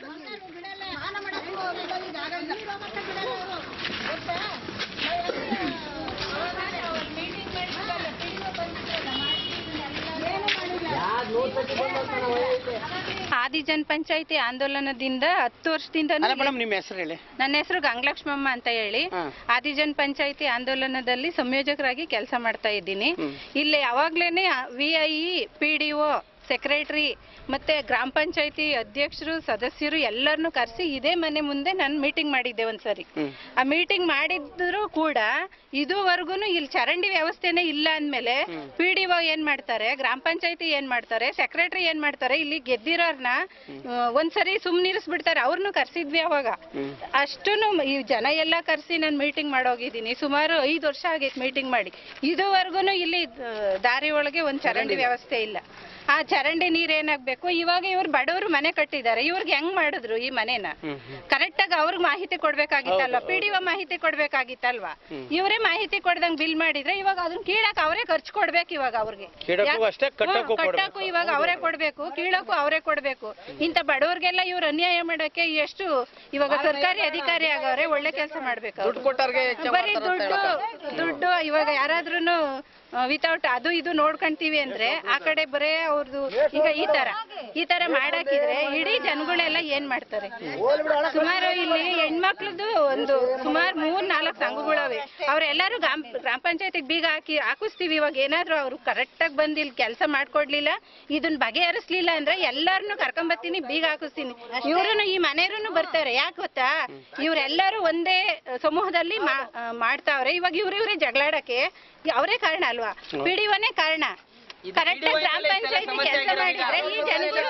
ಆದಿಜನ್ ಪಂಚಾಯತಿ ಆಂದೋಲನದಿಂದ 10 ವರ್ಷದಿಂದ ನಿಮ್ಮ ಹೆಸರು ಹೇಳಿ. ನನ್ನ ಹೆಸರು ಗಂಗಲಕ್ಷ್ಮಮ್ಮ ಅಂತ ಹೇಳಿ ಆದಿಜನ್ ಪಂಚಾಯತಿ ಆಂದೋಲನದಲ್ಲಿ ಸಂಯೋಜಕರಾಗಿ ಕೆಲಸ ಮಾಡ್ತಾ ಇದ್ದೀನಿ. ಇಲ್ಲಿ ಯಾವಾಗ್ಲೇನೆ VIE, PDO, ಸೆಕ್ರೆಟರಿ ಮತ್ತೆ ಗ್ರಾಮ ಪಂಚಾಯತಿ ಅಧ್ಯಕ್ಷರು, ಸದಸ್ಯರು ಎಲ್ಲರನ್ನು ಕರೆಸಿ ಇದೇ ಮನೆ ಮುಂದೆ ನಾನು ಮೀಟಿಂಗ್ ಮಾಡಿದ್ದೆ ಒಂದ್ಸರಿ. ಆ ಮೀಟಿಂಗ್ ಮಾಡಿದ್ರು ಕೂಡ ಇದುವರೆಗೂ ಇಲ್ಲಿ ಚರಂಡಿ ವ್ಯವಸ್ಥೆನೇ ಇಲ್ಲ ಅಂದ್ಮೇಲೆ PDO ಏನ್ ಮಾಡ್ತಾರೆ, ಗ್ರಾಮ ಪಂಚಾಯತಿ ಏನ್ ಮಾಡ್ತಾರೆ, ಸೆಕ್ರೆಟರಿ ಏನ್ ಮಾಡ್ತಾರೆ, ಇಲ್ಲಿ ಗೆದ್ದಿರೋರ್ನ ಒಂದ್ಸರಿ ಸುಮ್ನಿರಿಸ್ಬಿಡ್ತಾರೆ. ಅವ್ರನ್ನು ಕರ್ಸಿದ್ವಿ ಅವಾಗ. ಅಷ್ಟುನು ಈ ಜನ ಎಲ್ಲ ಕರ್ಸಿ ನಾನು ಮೀಟಿಂಗ್ ಮಾಡೋಗಿದ್ದೀನಿ. ಸುಮಾರು 5 ವರ್ಷ ಆಗೈತೆ ಮೀಟಿಂಗ್ ಮಾಡಿ. ಇದುವರೆಗೂ ಇಲ್ಲಿ ದಾರಿ ಒಳಗೆ ಒಂದ್ ಚರಂಡಿ ವ್ಯವಸ್ಥೆ ಇಲ್ಲ. ಆ ಚರಂಡಿ ನೀರ್ ಏನಾಗ್ಬೇಕು, ಇವಾಗ ಇವ್ರು ಬಡವರು ಮನೆ ಕಟ್ಟಿದ್ದಾರೆ, ಇವ್ರಿಗೆ ಹೆಂಗ್ ಮಾಡಿದ್ರು ಈ ಮನೆನ? ಕರೆಕ್ಟ್ ಆಗಿ ಅವ್ರಿಗೆ ಮಾಹಿತಿ ಕೊಡ್ಬೇಕಾಗಿತ್ತಲ್ವಾ, PDO ಮಾಹಿತಿ ಕೊಡ್ಬೇಕಾಗಿತ್ತಲ್ವಾ? ಇವರೇ ಮಾಹಿತಿ ಕೊಡ್ದಂಗ್ ಬಿಲ್ ಮಾಡಿದ್ರೆ ಇವಾಗ ಅದನ್ನ ಕೀಳಕ್ ಅವರೇ ಖರ್ಚು ಕೊಡ್ಬೇಕು. ಇವಾಗ ಅವ್ರಿಗೆ ಕಟ್ಟಕ್ಕೂ ಇವಾಗ ಅವರೇ ಕೊಡ್ಬೇಕು, ಕೀಳಕ್ಕೂ ಅವರೇ ಕೊಡ್ಬೇಕು. ಇಂತ ಬಡವ್ರಿಗೆಲ್ಲ ಇವ್ರು ಅನ್ಯಾಯ ಮಾಡಕ್ಕೆ ಎಷ್ಟು ಇವಾಗ ಸರ್ಕಾರಿ ಅಧಿಕಾರಿ ಆಗವ್ರೆ, ಒಳ್ಳೆ ಕೆಲಸ ಮಾಡ್ಬೇಕು. ಬರೀ ದುಡ್ಡು ಇವಾಗ ಯಾರಾದ್ರೂನು ವಿತೌಟ್ ಅದು ಇದು ನೋಡ್ಕೊಂತೀವಿ ಅಂದ್ರೆ ಆ ಕಡೆ ಬರೇ ಅವ್ರದ್ದು ಈಗ ಈ ತರ ಮಾಡಾಕಿದ್ರೆ ಇಡೀ ಜನಗಳೆಲ್ಲ ಏನ್ ಮಾಡ್ತಾರೆ? ಸುಮಾರು ಇಲ್ಲಿ ಹೆಣ್ಮಕ್ಳದ್ದು ಒಂದು ಸುಮಾರು 3-4 ಸಂಘಗಳವೆ. ಅವ್ರೆಲ್ಲಾರು ಗ್ರಾಮ ಪಂಚಾಯತಿಗೆ ಬೀಗ ಹಾಕಿಸ್ತೀವಿ. ಇವಾಗ ಏನಾದ್ರು ಅವ್ರು ಕರೆಕ್ಟ್ ಆಗಿ ಬಂದು ಇಲ್ಲಿ ಕೆಲಸ ಮಾಡ್ಕೊಡ್ಲಿಲ್ಲ, ಇದನ್ನ ಬಗೆಹರಿಸ್ಲಿಲ್ಲ ಅಂದ್ರೆ ಎಲ್ಲಾರನು ಕರ್ಕೊಂಬರ್ತೀನಿ, ಬೀಗ ಹಾಕಿಸ್ತೀನಿ. ಇವ್ರು ಈ ಮನೆಯವ್ರು ಬರ್ತಾರೆ. ಯಾಕೆ ಗೊತ್ತಾ, ಇವ್ರೆಲ್ಲರೂ ಒಂದೇ ಸಮೂಹದಲ್ಲಿ ಮಾಡ್ತಾವ್ರೆ. ಇವಾಗ ಇವ್ರೇ ಜಗಳಾಡಕ್ಕೆ ಅವರೇ ಕಾರಣ ಅಲ್ವಾ? PDOನೇ ಕಾರಣ. ಕರೆಕ್ಟ್ ಗ್ರಾಮ ಪಂಚಾಯತಿ ಕೆಲಸ ಮಾಡಿದ್ರೆ ಈ ಜನಗಳು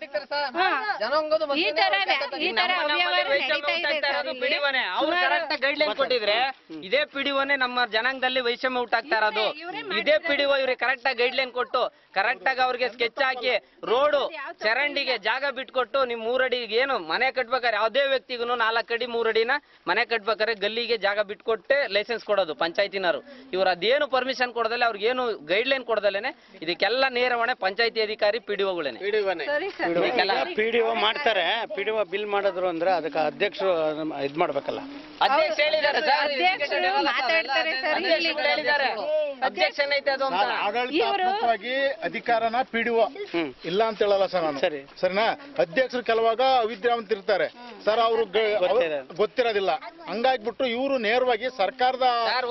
ಈ ತರ ಅವ್ಯವಹಾರ ನಡೀತಾ ಇದೆ. ಅವ್ರು ಕರೆಕ್ಟ್ ಗೈಡ್ ಲೈನ್ ಕೊಟ್ಟಿದ್ರೆ ಇದೇ PDOನೇ ನಮ್ಮ ಜನಾಂಗದಲ್ಲಿ ವೈಷಮ್ಯ ಉಂಟಾಗ್ತಾ ಇರೋದು. ಇದೇ PDO ಇವ್ರಿಗೆ ಕರೆಕ್ಟ್ ಆಗಿ ಗೈಡ್ ಲೈನ್ ಕೊಟ್ಟು ಕರೆಕ್ಟ್ ಆಗಿ ಅವ್ರಿಗೆ ಸ್ಕೆಚ್ ಹಾಕಿ ರೋಡು ಚರಂಡಿಗೆ ಜಾಗ ಬಿಟ್ಕೊಟ್ಟು ನಿಮ್ 3 ಅಡಿಗೆ ಏನು ಮನೆ ಕಟ್ಬೇಕಾರೆ ಯಾವುದೇ ವ್ಯಕ್ತಿಗೂ 4 ಅಡಿ 3 ಅಡಿನ ಮನೆ ಕಟ್ಬೇಕಾರೆ ಗಲ್ಲಿಗೆ ಜಾಗ ಬಿಟ್ಕೊಟ್ಟೆ ಲೈಸೆನ್ಸ್ ಕೊಡೋದು ಪಂಚಾಯತಿನವರು. ಇವ್ರು ಅದೇನು ಪರ್ಮಿಷನ್ ಕೊಡದಲ್ಲೇ ಅವ್ರಿಗೆ ಏನು ಗೈಡ್ ಲೈನ್ ಕೊಡದಲ್ಲೇನೆ ಇದಕ್ಕೆಲ್ಲ ನೇರ ಹೊಣೆ ಪಂಚಾಯತಿ ಅಧಿಕಾರಿ PDOಗಳೇನೆ. PDO ಮಾಡ್ತಾರೆ. PDO ಬಿಲ್ ಮಾಡಿದ್ರು ಅಂದ್ರೆ ಅದಕ್ಕೆ ಅಧ್ಯಕ್ಷರು ಇದ್ ಮಾಡ್ಬೇಕಲ್ಲ. ಅಧ್ಯಕ್ಷ ಹೇಳಿದ್ದಾರೆ ಆಡಳಿತಾತ್ಮಕವಾಗಿ ಅಧಿಕಾರನ PDO ಇಲ್ಲ ಅಂತ ಹೇಳಲ್ಲ ಸರ್ ನಾನು. ಸರಿನಾ? ಅಧ್ಯಕ್ಷರು ಕೆಲವಾಗ ಅವಿದ್ಯಾವಂತಿರ್ತಾರೆ ಸರ್, ಅವ್ರು ಗೊತ್ತಿರೋದಿಲ್ಲ. ಹಂಗಾಗ್ಬಿಟ್ಟು ಇವರು ನೇರವಾಗಿ ಸರ್ಕಾರದ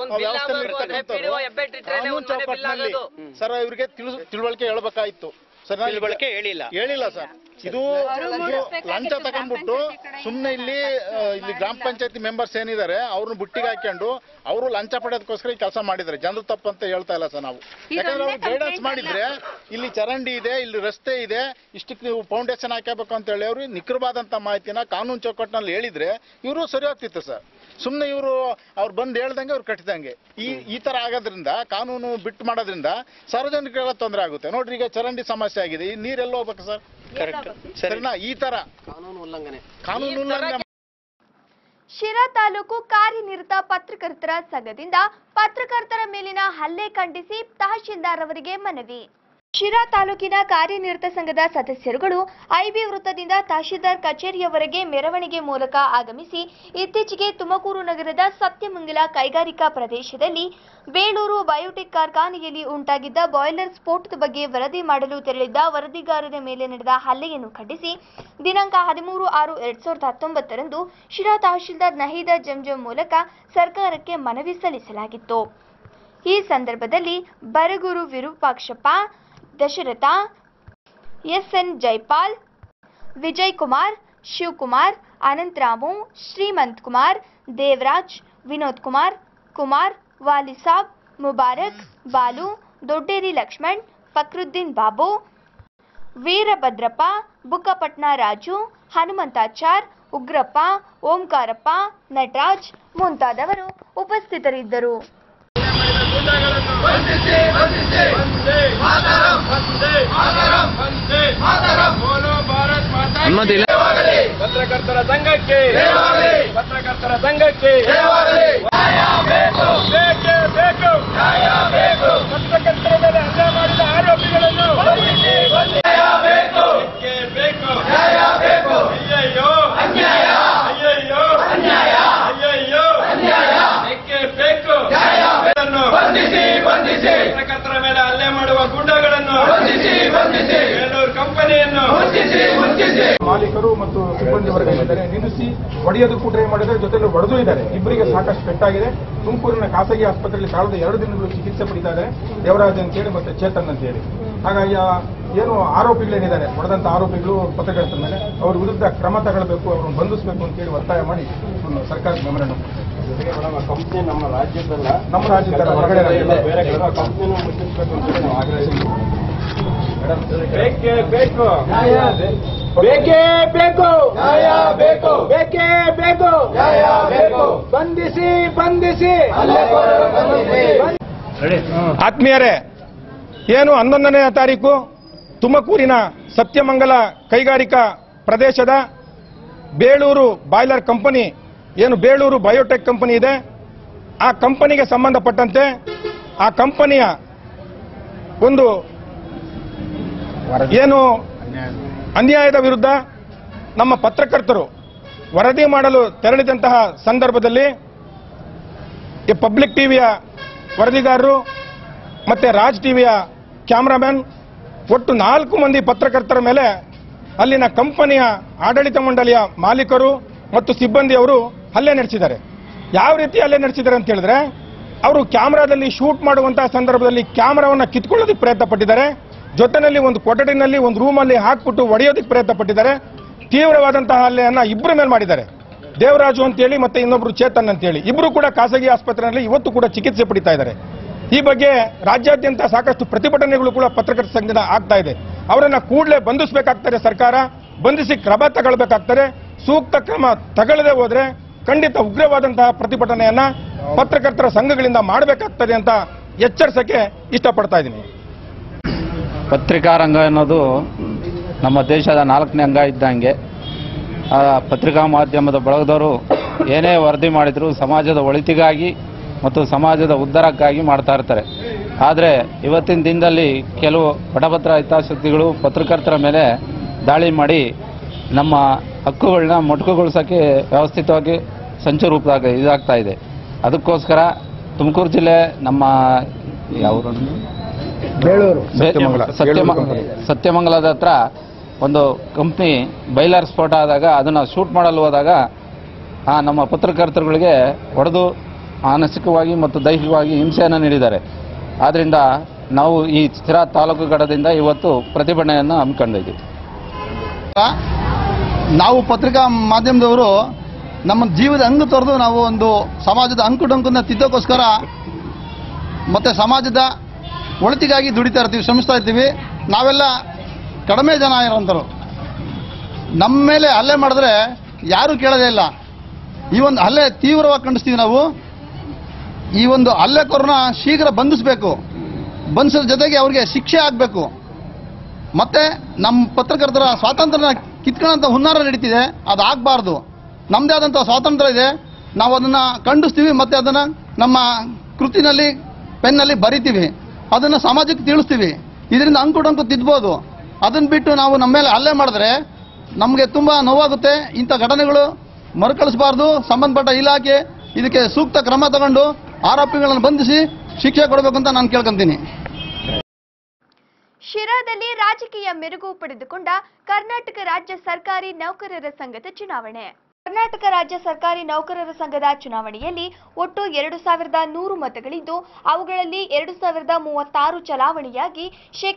ಕಾನೂನು ಚೌಕಟ್ಟಿನಲ್ಲಿ ಸರ್ ಇವ್ರಿಗೆ ತಿಳುವಳಿಕೆ ಹೇಳ್ಬೇಕಾಯ್ತು. ಸರ್ ತಿಳುವಳಿಕೆ ಹೇಳಿಲ್ಲ ಸರ್. ಇದು ಲಂಚ ತಗೊಂಡ್ಬಿಟ್ಟು ಸುಮ್ನೆ ಇಲ್ಲಿ ಗ್ರಾಮ ಪಂಚಾಯತಿ ಮೆಂಬರ್ಸ್ ಏನಿದ್ದಾರೆ ಅವ್ರನ್ನ ಬುಟ್ಟಿಗೆ ಹಾಕೊಂಡು ಅವರು ಲಂಚ ಪಡೆಯೋದಕ್ಕೋಸ್ಕರ ಈ ಕೆಲಸ ಮಾಡಿದ್ದಾರೆ. ಜನರು ತಪ್ಪು ಅಂತ ಹೇಳ್ತಾ ಇಲ್ಲ ಸರ್ ನಾವು. ಯಾಕಂದ್ರೆ ಅವ್ರು ಗೈಡೆನ್ಸ್ ಮಾಡಿದ್ರೆ ಇಲ್ಲಿ ಚರಂಡಿ ಇದೆ, ಇಲ್ಲಿ ರಸ್ತೆ ಇದೆ, ಇಷ್ಟಕ್ಕೆ ನೀವು ಫೌಂಡೇಶನ್ ಹಾಕಬೇಕು ಅಂತ ಹೇಳಿ ಅವ್ರು ನಿಖರವಾದಂತ ಮಾಹಿತಿನ ಕಾನೂನು ಚೌಕಟ್ಟಿನಲ್ಲಿ ಹೇಳಿದ್ರೆ ಇವರು ಸರಿ ಹೋಗ್ತಿತ್ತು ಸರ್. ಸುಮ್ಮನೆ ಅವ್ರು ಬಂದು ಹೇಳ್ದಂಗೆ ಅವ್ರು ಕಟ್ಟಿದಂಗೆ ಈ ತರ ಆಗೋದ್ರಿಂದ ಕಾನೂನು ಬಿಟ್ಟು ಮಾಡೋದ್ರಿಂದ ಸಾರ್ವಜನಿಕರಿಗೆಲ್ಲ ತೊಂದರೆ ಆಗುತ್ತೆ. ನೋಡ್ರಿ, ಈಗ ಚರಂಡಿ ಸಮಸ್ಯೆ ಆಗಿದೆ, ಈ ನೀರೆಲ್ಲ ಹೋಗ್ಬೇಕು ಸರ್? ಕರೆಕ್ಟ್ ಸರಿನಾ? ಈ ತರ ಕಾನೂನು ಉಲ್ಲಂಘನೆ. ಶಿರಾ ತಾಲೂಕು ಕಾರ್ಯನಿರತ ಪತ್ರಕರ್ತರ ಸಂಘದಿಂದ ಪತ್ರಕರ್ತರ ಮೇಲಿನ ಹಲ್ಲೆ ಖಂಡಿಸಿ ತಹಶೀಲ್ದಾರ್ ಅವರಿಗೆ ಮನವಿ. ಶಿರಾ ತಾಲೂಕಿನ ಕಾರ್ಯನಿರತ ಸಂಘದ ಸದಸ್ಯರುಗಳು ಐಬಿ ವೃತ್ತದಿಂದ ತಹಶೀಲ್ದಾರ್ ಕಚೇರಿಯವರೆಗೆ ಮೆರವಣಿಗೆ ಮೂಲಕ ಆಗಮಿಸಿ ಇತ್ತೀಚೆಗೆ ತುಮಕೂರು ನಗರದ ಸತ್ಯಮಂಗಲ ಕೈಗಾರಿಕಾ ಪ್ರದೇಶದಲ್ಲಿ ಬೇಳೂರು ಬಯೋಟೆಕ್ ಕಾರ್ಖಾನೆಯಲ್ಲಿ ಉಂಟಾಗಿದ್ದ ಬಾಯ್ಲರ್ ಸ್ಫೋಟದ ಬಗ್ಗೆ ವರದಿ ಮಾಡಲು ತೆರಳಿದ್ದ ವರದಿಗಾರರ ಮೇಲೆ ನಡೆದ ಹಲ್ಲೆಯನ್ನು ಖಂಡಿಸಿ ದಿನಾಂಕ 13/6/2019 ಶಿರಾ ತಹಶೀಲ್ದಾರ್ ನಹೀದಾ ಜಂಜಂ ಮೂಲಕ ಸರ್ಕಾರಕ್ಕೆ ಮನವಿ ಸಲ್ಲಿಸಲಾಗಿತ್ತು. ಈ ಸಂದರ್ಭದಲ್ಲಿ ಬರಗೂರು ವಿರೂಪಾಕ್ಷಪ್ಪ, ದಶರಥ, ಎಸ್ಎನ್ ಜೈಪಾಲ್, ವಿಜಯ್ ಕುಮಾರ್, ಶಿವಕುಮಾರ್, ಅನಂತರಾಮು, ಶ್ರೀಮಂತ್ ಕುಮಾರ್, ದೇವರಾಜ್, ವಿನೋದ್ ಕುಮಾರ್, ಕುಮಾರ್, ವಾಲಿಸಾಬ್, ಮುಬಾರಕ್, ಬಾಲು, ದೊಡ್ಡೇರಿ ಲಕ್ಷ್ಮಣ್, ಫಕ್ರುದ್ದೀನ್ ಬಾಬು, ವೀರಭದ್ರಪ್ಪ, ಬುಕ್ಕಪಟ್ನ ರಾಜು, ಹನುಮಂತಾಚಾರ್, ಉಗ್ರಪ್ಪ, ಓಂಕಾರಪ್ಪ, ನಟರಾಜ್ ಮುಂತಾದವರು ಉಪಸ್ಥಿತರಿದ್ದರು. ಪತ್ರಕರ್ತರ ಸಂಘಕ್ಕೆ ಪತ್ರಕರ್ತರ ಸಂಘಕ್ಕೆ ಪತ್ರಕರ್ತರ ಮೇಲೆ ಹಲ್ಲೆ ಮಾಡಿದ ಆರೋಪಿಗಳನ್ನು ಅಯ್ಯಯ್ಯೋ ಅಯ್ಯಯ್ಯೋ ಅಯ್ಯಯ್ಯೋ ಬೇಕು ಪತ್ರಕರ್ತರ ಮೇಲೆ ಹಲ್ಲೆ ಮಾಡುವ ಗುಂಡಗಳನ್ನು ಬೇಲೂರು ಕಂಪನಿಯನ್ನು ಮಾಲೀಕರು ಮತ್ತು ಸಿಬ್ಬಂದಿ ವರ್ಗಗಳಿದ್ದಾರೆ ನಿಲ್ಲಿಸಿ ಹೊಡೆಯೋದಕ್ಕೂ ಟ್ರೈ ಮಾಡಿದರೆ ಜೊತೆಲಿ ಹೊಡೆದೂ ಇದ್ದಾರೆ. ಇಬ್ಬರಿಗೆ ಸಾಕಷ್ಟು ಪೆಟ್ಟಾಗಿದೆ. ತುಮಕೂರಿನ ಖಾಸಗಿ ಆಸ್ಪತ್ರೆಯಲ್ಲಿ ಕಳೆದ 2 ದಿನಗಳು ಚಿಕಿತ್ಸೆ ಪಡಿತಾ ಇದ್ದಾರೆ. ದೇವರಾಜ್ ಅಂತೇಳಿ ಮತ್ತೆ ಚೇತನ್ ಅಂತ ಹೇಳಿ. ಹಾಗಾಗಿ ಏನು ಆರೋಪಿಗಳೇನಿದ್ದಾರೆ ಹೊಡೆದಂತ ಆರೋಪಿಗಳು ಪತ್ರಕರ್ತರ ಮೇಲೆ ಅವ್ರ ವಿರುದ್ಧ ಕ್ರಮ ತಗೊಳ್ಬೇಕು, ಅವ್ರನ್ನ ಬಂಧಿಸಬೇಕು ಅಂತೇಳಿ ಒತ್ತಾಯ ಮಾಡಿ ಸರ್ಕಾರಕ್ಕೆ ಮೆಮೊರಾಂಡಮ್. ಕಂಪ್ನಿ ನಮ್ಮ ರಾಜ್ಯದಲ್ಲ, ನಮ್ಮ ರಾಜ್ಯದ ಹೊರಗಡೆ ಬೇರೆ ಕಂಪ್ನಿನೂ ಮುಚ್ಚಿಸಬೇಕು ಅಂತ ನಾವು ಆಗ್ರಹಿಸಿದ್ವಿ. ಬೇಕೇ ಬೇಕು ಬೇಕೇ ಬೇಕು ನ್ಯಾಯ ಬೇಕು ಬೇಕೇ ಬೇಕು ನ್ಯಾಯ ಬೇಕು ಬಂಧಿಸಿ ಬಂಧಿಸಿ. ಆತ್ಮೀಯರೇ, ಏನು 11ನೇ ತಾರೀಕು ತುಮಕೂರಿನ ಸತ್ಯಮಂಗಲ ಕೈಗಾರಿಕಾ ಪ್ರದೇಶದ ಬೇಳೂರು ಬಾಯ್ಲರ್ ಕಂಪನಿ, ಏನು ಬೇಳೂರು ಬಯೋಟೆಕ್ ಕಂಪನಿ ಇದೆ, ಆ ಕಂಪನಿಗೆ ಸಂಬಂಧಪಟ್ಟಂತೆ ಆ ಕಂಪನಿಯ ಒಂದು ಏನು ಅನ್ಯಾಯದ ವಿರುದ್ಧ ನಮ್ಮ ಪತ್ರಕರ್ತರು ವರದಿ ಮಾಡಲು ತೆರಳಿದಂತಹ ಸಂದರ್ಭದಲ್ಲಿ ಈ ಪಬ್ಲಿಕ್ ಟಿವಿಯ ವರದಿಗಾರರು ಮತ್ತೆ ರಾಜ್ ಟಿವಿಯ ಕ್ಯಾಮರಾಮನ್ ಒಟ್ಟು 4 ಮಂದಿ ಪತ್ರಕರ್ತರ ಮೇಲೆ ಅಲ್ಲಿನ ಕಂಪನಿಯ ಆಡಳಿತ ಮಂಡಳಿಯ ಮಾಲೀಕರು ಮತ್ತು ಸಿಬ್ಬಂದಿಯವರು ಹಲ್ಲೆ ನಡೆಸಿದ್ದಾರೆ. ಯಾವ ರೀತಿ ಹಲ್ಲೆ ನಡೆಸಿದ್ದಾರೆ ಅಂತ ಹೇಳಿದ್ರೆ, ಅವರು ಕ್ಯಾಮರಾದಲ್ಲಿ ಶೂಟ್ ಮಾಡುವಂತಹ ಸಂದರ್ಭದಲ್ಲಿ ಕ್ಯಾಮರಾವನ್ನು ಕಿತ್ಕೊಳ್ಳೋದಕ್ಕೆ ಪ್ರಯತ್ನ ಪಟ್ಟಿದ್ದಾರೆ. ಜೊತೆಯಲ್ಲಿ ಒಂದು ಕೊಠಡಿನಲ್ಲಿ ಒಂದು ರೂಮಲ್ಲಿ ಹಾಕ್ಬಿಟ್ಟು ಒಡೆಯೋದಕ್ಕೆ ಪ್ರಯತ್ನ ಪಟ್ಟಿದ್ದಾರೆ. ತೀವ್ರವಾದಂತಹ ಹಲ್ಲೆಯನ್ನ ಇಬ್ಬರ ಮೇಲೆ ಮಾಡಿದ್ದಾರೆ. ದೇವರಾಜು ಅಂತೇಳಿ ಮತ್ತೆ ಇನ್ನೊಬ್ರು ಚೇತನ್ ಅಂತೇಳಿ. ಇಬ್ಬರು ಕೂಡ ಖಾಸಗಿ ಆಸ್ಪತ್ರೆಯಲ್ಲಿ ಇವತ್ತು ಕೂಡ ಚಿಕಿತ್ಸೆ ಪಡಿತಾ ಇದ್ದಾರೆ. ಈ ಬಗ್ಗೆ ರಾಜ್ಯಾದ್ಯಂತ ಸಾಕಷ್ಟು ಪ್ರತಿಭಟನೆಗಳು ಕೂಡ ಪತ್ರಕರ್ತರ ಸಂಘದಿಂದ ಆಗ್ತಾ ಇದೆ. ಅವರನ್ನ ಕೂಡಲೇ ಬಂಧಿಸಬೇಕಾಗ್ತದೆ, ಸರ್ಕಾರ ಬಂಧಿಸಿ ಕ್ರಮ ತಗೊಳ್ಬೇಕಾಗ್ತದೆ. ಸೂಕ್ತ ಕ್ರಮ ತಗೊಳ್ಳದೆ ಹೋದ್ರೆ ಖಂಡಿತ ಉಗ್ರವಾದಂತಹ ಪ್ರತಿಭಟನೆಯನ್ನ ಪತ್ರಕರ್ತರ ಸಂಘಗಳಿಂದ ಮಾಡಬೇಕಾಗ್ತದೆ ಅಂತ ಎಚ್ಚರಿಸಕ್ಕೆ ಇಷ್ಟಪಡ್ತಾ ಇದ್ದೀನಿ. ಪತ್ರಿಕಾ ರಂಗ ಅನ್ನೋದು ನಮ್ಮ ದೇಶದ 4ನೇ ಅಂಗ ಇದ್ದಂಗೆ. ಆ ಪತ್ರಿಕಾ ಮಾಧ್ಯಮದ ಬಳಗದವರು ಏನೇ ವರದಿ ಮಾಡಿದರೂ ಸಮಾಜದ ಒಳಿತಿಗಾಗಿ ಮತ್ತು ಸಮಾಜದ ಉದ್ಧಾರಕ್ಕಾಗಿ ಮಾಡ್ತಾ ಇರ್ತಾರೆ. ಆದರೆ ಇವತ್ತಿನ ದಿನದಲ್ಲಿ ಕೆಲವು ಪಟಭದ್ರ ಹಿತಾಸಕ್ತಿಗಳು ಪತ್ರಕರ್ತರ ಮೇಲೆ ದಾಳಿ ಮಾಡಿ ನಮ್ಮ ಹಕ್ಕುಗಳನ್ನ ಮೊಟಕುಗೊಳಿಸೋಕ್ಕೆ ವ್ಯವಸ್ಥಿತವಾಗಿ ಸಂಚು ರೂಪದಾಗ ಇದಾಗ್ತಾ ಇದೆ. ಅದಕ್ಕೋಸ್ಕರ ತುಮಕೂರು ಜಿಲ್ಲೆ ನಮ್ಮ ಯಾವ ಬೇಳೂರು ಸತ್ಯಮಂಗಲದ ಹತ್ರ ಒಂದು ಕಂಪ್ನಿ ಬೈಲರ್ ಸ್ಫೋಟ ಆದಾಗ ಅದನ್ನು ಶೂಟ್ ಮಾಡಲು ಹೋದಾಗ ನಮ್ಮ ಪತ್ರಕರ್ತರುಗಳಿಗೆ ಹೊಡೆದು ಮಾನಸಿಕವಾಗಿ ಮತ್ತು ದೈಹಿಕವಾಗಿ ಹಿಂಸೆಯನ್ನು ನೀಡಿದ್ದಾರೆ. ಆದ್ದರಿಂದ ನಾವು ಈ ಶಿರಾ ತಾಲೂಕು ಘಟಕದಿಂದ ಇವತ್ತು ಪ್ರತಿಭಟನೆಯನ್ನು ಹಮ್ಮಿಕೊಂಡಿದ್ದೀವಿ. ನಾವು ಪತ್ರಿಕಾ ಮಾಧ್ಯಮದವರು ನಮ್ಮ ಜೀವದ ಅಂಗು ತೊರೆದು ನಾವು ಒಂದು ಸಮಾಜದ ಅಂಕುಡೊಂಕನ್ನ ತಿದ್ದೋಕ್ಕೋಸ್ಕರ ಮತ್ತು ಸಮಾಜದ ಒಳಿತಿಗಾಗಿ ದುಡಿತಾ ಇರ್ತೀವಿ, ಶ್ರಮಿಸ್ತಾ ಇರ್ತೀವಿ. ನಾವೆಲ್ಲ ಕಡಿಮೆ ಜನ ಇರೋಂಥರು. ನಮ್ಮ ಮೇಲೆ ಹಲ್ಲೆ ಮಾಡಿದ್ರೆ ಯಾರೂ ಕೇಳೋದೇ ಇಲ್ಲ. ಈ ಒಂದು ಹಲ್ಲೆ ತೀವ್ರವಾಗಿ ಖಂಡಿಸ್ತೀವಿ ನಾವು. ಈ ಒಂದು ಹಲ್ಲೆಕೋರನ್ನ ಶೀಘ್ರ ಬಂಧಿಸಬೇಕು. ಬಂಧಿಸೋದ್ರ ಜೊತೆಗೆ ಅವ್ರಿಗೆ ಶಿಕ್ಷೆ ಆಗಬೇಕು. ಮತ್ತು ನಮ್ಮ ಪತ್ರಕರ್ತರ ಸ್ವಾತಂತ್ರ್ಯನ ಕಿತ್ಕೊಳ್ಳೋಂಥ ಹುನ್ನಾರ ನಡೀತಿದೆ, ಅದು ಆಗಬಾರ್ದು. ನಮ್ಮದೇ ಆದಂಥ ಸ್ವಾತಂತ್ರ್ಯ ಇದೆ, ನಾವು ಅದನ್ನು ಖಂಡಿಸ್ತೀವಿ ಮತ್ತು ಅದನ್ನು ನಮ್ಮ ಕೃತಿನಲ್ಲಿ ಪೆನ್ನಲ್ಲಿ ಬರಿತೀವಿ, ಅದನ್ನು ಸಮಾಜಕ್ಕೆ ತಿಳಿಸ್ತೀವಿ. ಇದರಿಂದ ಅಂಕು ತಿದ್ಬೋದು. ಅದನ್ನ ಬಿಟ್ಟು ನಾವು ನಮ್ಮ ಮೇಲೆ ಹಲ್ಲೆ ಮಾಡಿದ್ರೆ ನಮಗೆ ತುಂಬಾ ನೋವಾಗುತ್ತೆ. ಇಂಥ ಘಟನೆಗಳು ಮರುಕಳಿಸಬಾರ್ದು. ಸಂಬಂಧಪಟ್ಟ ಇಲಾಖೆ ಇದಕ್ಕೆ ಸೂಕ್ತ ಕ್ರಮ ತಗೊಂಡು ಆರೋಪಿಗಳನ್ನು ಬಂಧಿಸಿ ಶಿಕ್ಷೆ ಕೊಡಬೇಕು ಅಂತ ನಾನು ಕೇಳ್ಕೊಂತೀನಿ. ಶಿರಾದಲ್ಲಿ ರಾಜಕೀಯ ಮೆರುಗು ಪಡೆದುಕೊಂಡ ಕರ್ನಾಟಕ ರಾಜ್ಯ ಸರ್ಕಾರಿ ನೌಕರರ ಸಂಘದ ಚುನಾವಣೆ. ಕರ್ನಾಟಕ ರಾಜ್ಯ ಸರ್ಕಾರಿ ನೌಕರರ ಸಂಘದ ಚುನಾವಣೆಯಲ್ಲಿ ಒಟ್ಟು 2100 ಮತಗಳಿದ್ದು ಅವುಗಳಲ್ಲಿ 2036 ಚಲಾವಣೆಯಾಗಿ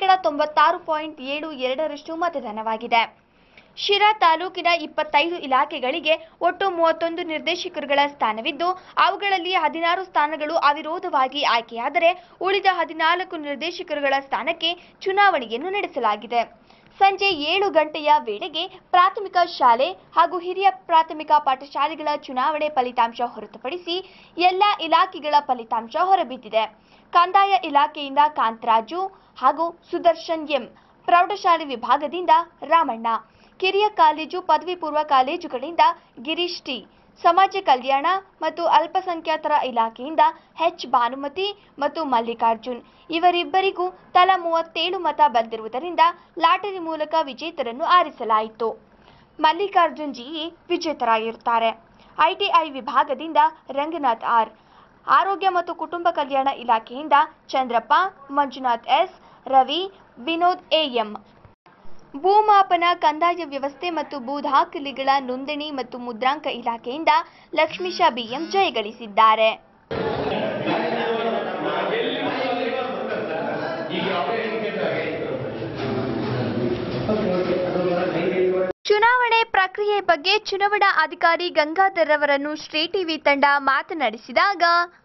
96.72% ಮತದಾನವಾಗಿದೆ. ಶಿರಾ ತಾಲೂಕಿನ 25 ಇಲಾಖೆಗಳಿಗೆ ಒಟ್ಟು 31 ನಿರ್ದೇಶಕರುಗಳ ಸ್ಥಾನವಿದ್ದು ಅವುಗಳಲ್ಲಿ 16 ಸ್ಥಾನಗಳು ಅವಿರೋಧವಾಗಿ ಆಯ್ಕೆಯಾದರೆ ಉಳಿದ 14 ನಿರ್ದೇಶಕರುಗಳ ಸ್ಥಾನಕ್ಕೆ ಚುನಾವಣೆಯನ್ನು ನಡೆಸಲಾಗಿದೆ. ಸಂಜೆ 7 ಗಂಟೆಯ ವೇಳೆಗೆ ಪ್ರಾಥಮಿಕ ಶಾಲೆ ಹಾಗೂ ಹಿರಿಯ ಪ್ರಾಥಮಿಕ ಪಾಠಶಾಲೆಗಳ ಚುನಾವಣೆ ಫಲಿತಾಂಶ ಹೊರತುಪಡಿಸಿ ಎಲ್ಲಾ ಇಲಾಖೆಗಳ ಫಲಿತಾಂಶ ಹೊರಬಿದ್ದಿದೆ. ಕಂದಾಯ ಇಲಾಖೆಯಿಂದ ಕಾಂತರಾಜು ಹಾಗೂ ಸುದರ್ಶನ್ ಎಂ, ಪ್ರೌಢಶಾಲೆ ವಿಭಾಗದಿಂದ ರಾಮಣ್ಣ, ಕಿರಿಯ ಕಾಲೇಜು ಪದವಿ ಪೂರ್ವ ಕಾಲೇಜುಗಳಿಂದ ಗಿರೀಶ್ ಟಿ, ಸಮಾಜ ಕಲ್ಯಾಣ ಮತ್ತು ಅಲ್ಪಸಂಖ್ಯಾತರ ಇಲಾಖೆಯಿಂದ ಎಚ್ ಭಾನುಮತಿ ಮತ್ತು ಮಲ್ಲಿಕಾರ್ಜುನ್ ಇವರಿಬ್ಬರಿಗೂ ತಲಾ 37 ಮತ ಬಂದಿರುವುದರಿಂದ ಲಾಟರಿ ಮೂಲಕ ವಿಜೇತರನ್ನು ಆರಿಸಲಾಯಿತು. ಮಲ್ಲಿಕಾರ್ಜುನ್ ಜಿಇ ವಿಜೇತರಾಗಿರುತ್ತಾರೆ. ಐಟಿಐ ವಿಭಾಗದಿಂದ ರಂಗನಾಥ್ ಆರ್, ಆರೋಗ್ಯ ಮತ್ತು ಕುಟುಂಬ ಕಲ್ಯಾಣ ಇಲಾಖೆಯಿಂದ ಚಂದ್ರಪ್ಪ, ಮಂಜುನಾಥ್ ಎಸ್, ರವಿ, ವಿನೋದ್ ಎಎಂ. ಭೂಮಾಪನ, ಕಂದಾಯ ವ್ಯವಸ್ಥೆ ಮತ್ತು ಭೂ ದಾಖಲೆಗಳ ನೋಂದಣಿ ಮತ್ತು ಮುದ್ರಾಂಕ ಇಲಾಖೆಯಿಂದ ಲಕ್ಷ್ಮೀಶಾ ಬಿಎಂ ಜಯಗಳಿಸಿದ್ದಾರೆ. ಚುನಾವಣೆ ಪ್ರಕ್ರಿಯೆ ಬಗ್ಗೆ ಚುನಾವಣಾ ಅಧಿಕಾರಿ ಗಂಗಾಧರ್ ಅವರನ್ನು ಶ್ರೀ ಟಿವಿ ತಂಡ ಮಾತನಾಡಿಸಿದಾಗ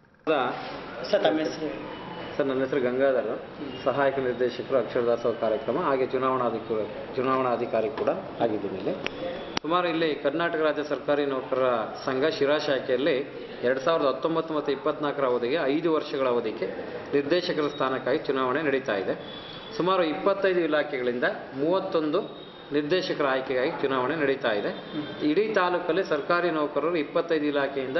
ಸರ್, ನನ್ನ ಹೆಸರು ಗಂಗಾಧರ್, ಸಹಾಯಕ ನಿರ್ದೇಶಕರು ಅಕ್ಷರದಾಸೋಹ ಕಾರ್ಯಕ್ರಮ, ಹಾಗೆ ಚುನಾವಣಾಧಿಕಾರಿ ಕೂಡ ಆಗಿದ್ದೀನಿ. ಇಲ್ಲಿ ಸುಮಾರು ಇಲ್ಲಿ ಕರ್ನಾಟಕ ರಾಜ್ಯ ಸರ್ಕಾರಿ ನೌಕರರ ಸಂಘ ಶಿರಾ ಶಾಖೆಯಲ್ಲಿ 2019 ಮತ್ತು 24 ಅವಧಿಗೆ 5 ವರ್ಷಗಳ ಅವಧಿಗೆ ನಿರ್ದೇಶಕರ ಸ್ಥಾನಕ್ಕಾಗಿ ಚುನಾವಣೆ ನಡೀತಾ ಇದೆ. ಸುಮಾರು 25 ಇಲಾಖೆಗಳಿಂದ 31 ನಿರ್ದೇಶಕರ ಆಯ್ಕೆಗಾಗಿ ಚುನಾವಣೆ ನಡೀತಾ ಇದೆ. ಇಡೀ ತಾಲೂಕಲ್ಲಿ ಸರ್ಕಾರಿ ನೌಕರರು 25 ಇಲಾಖೆಯಿಂದ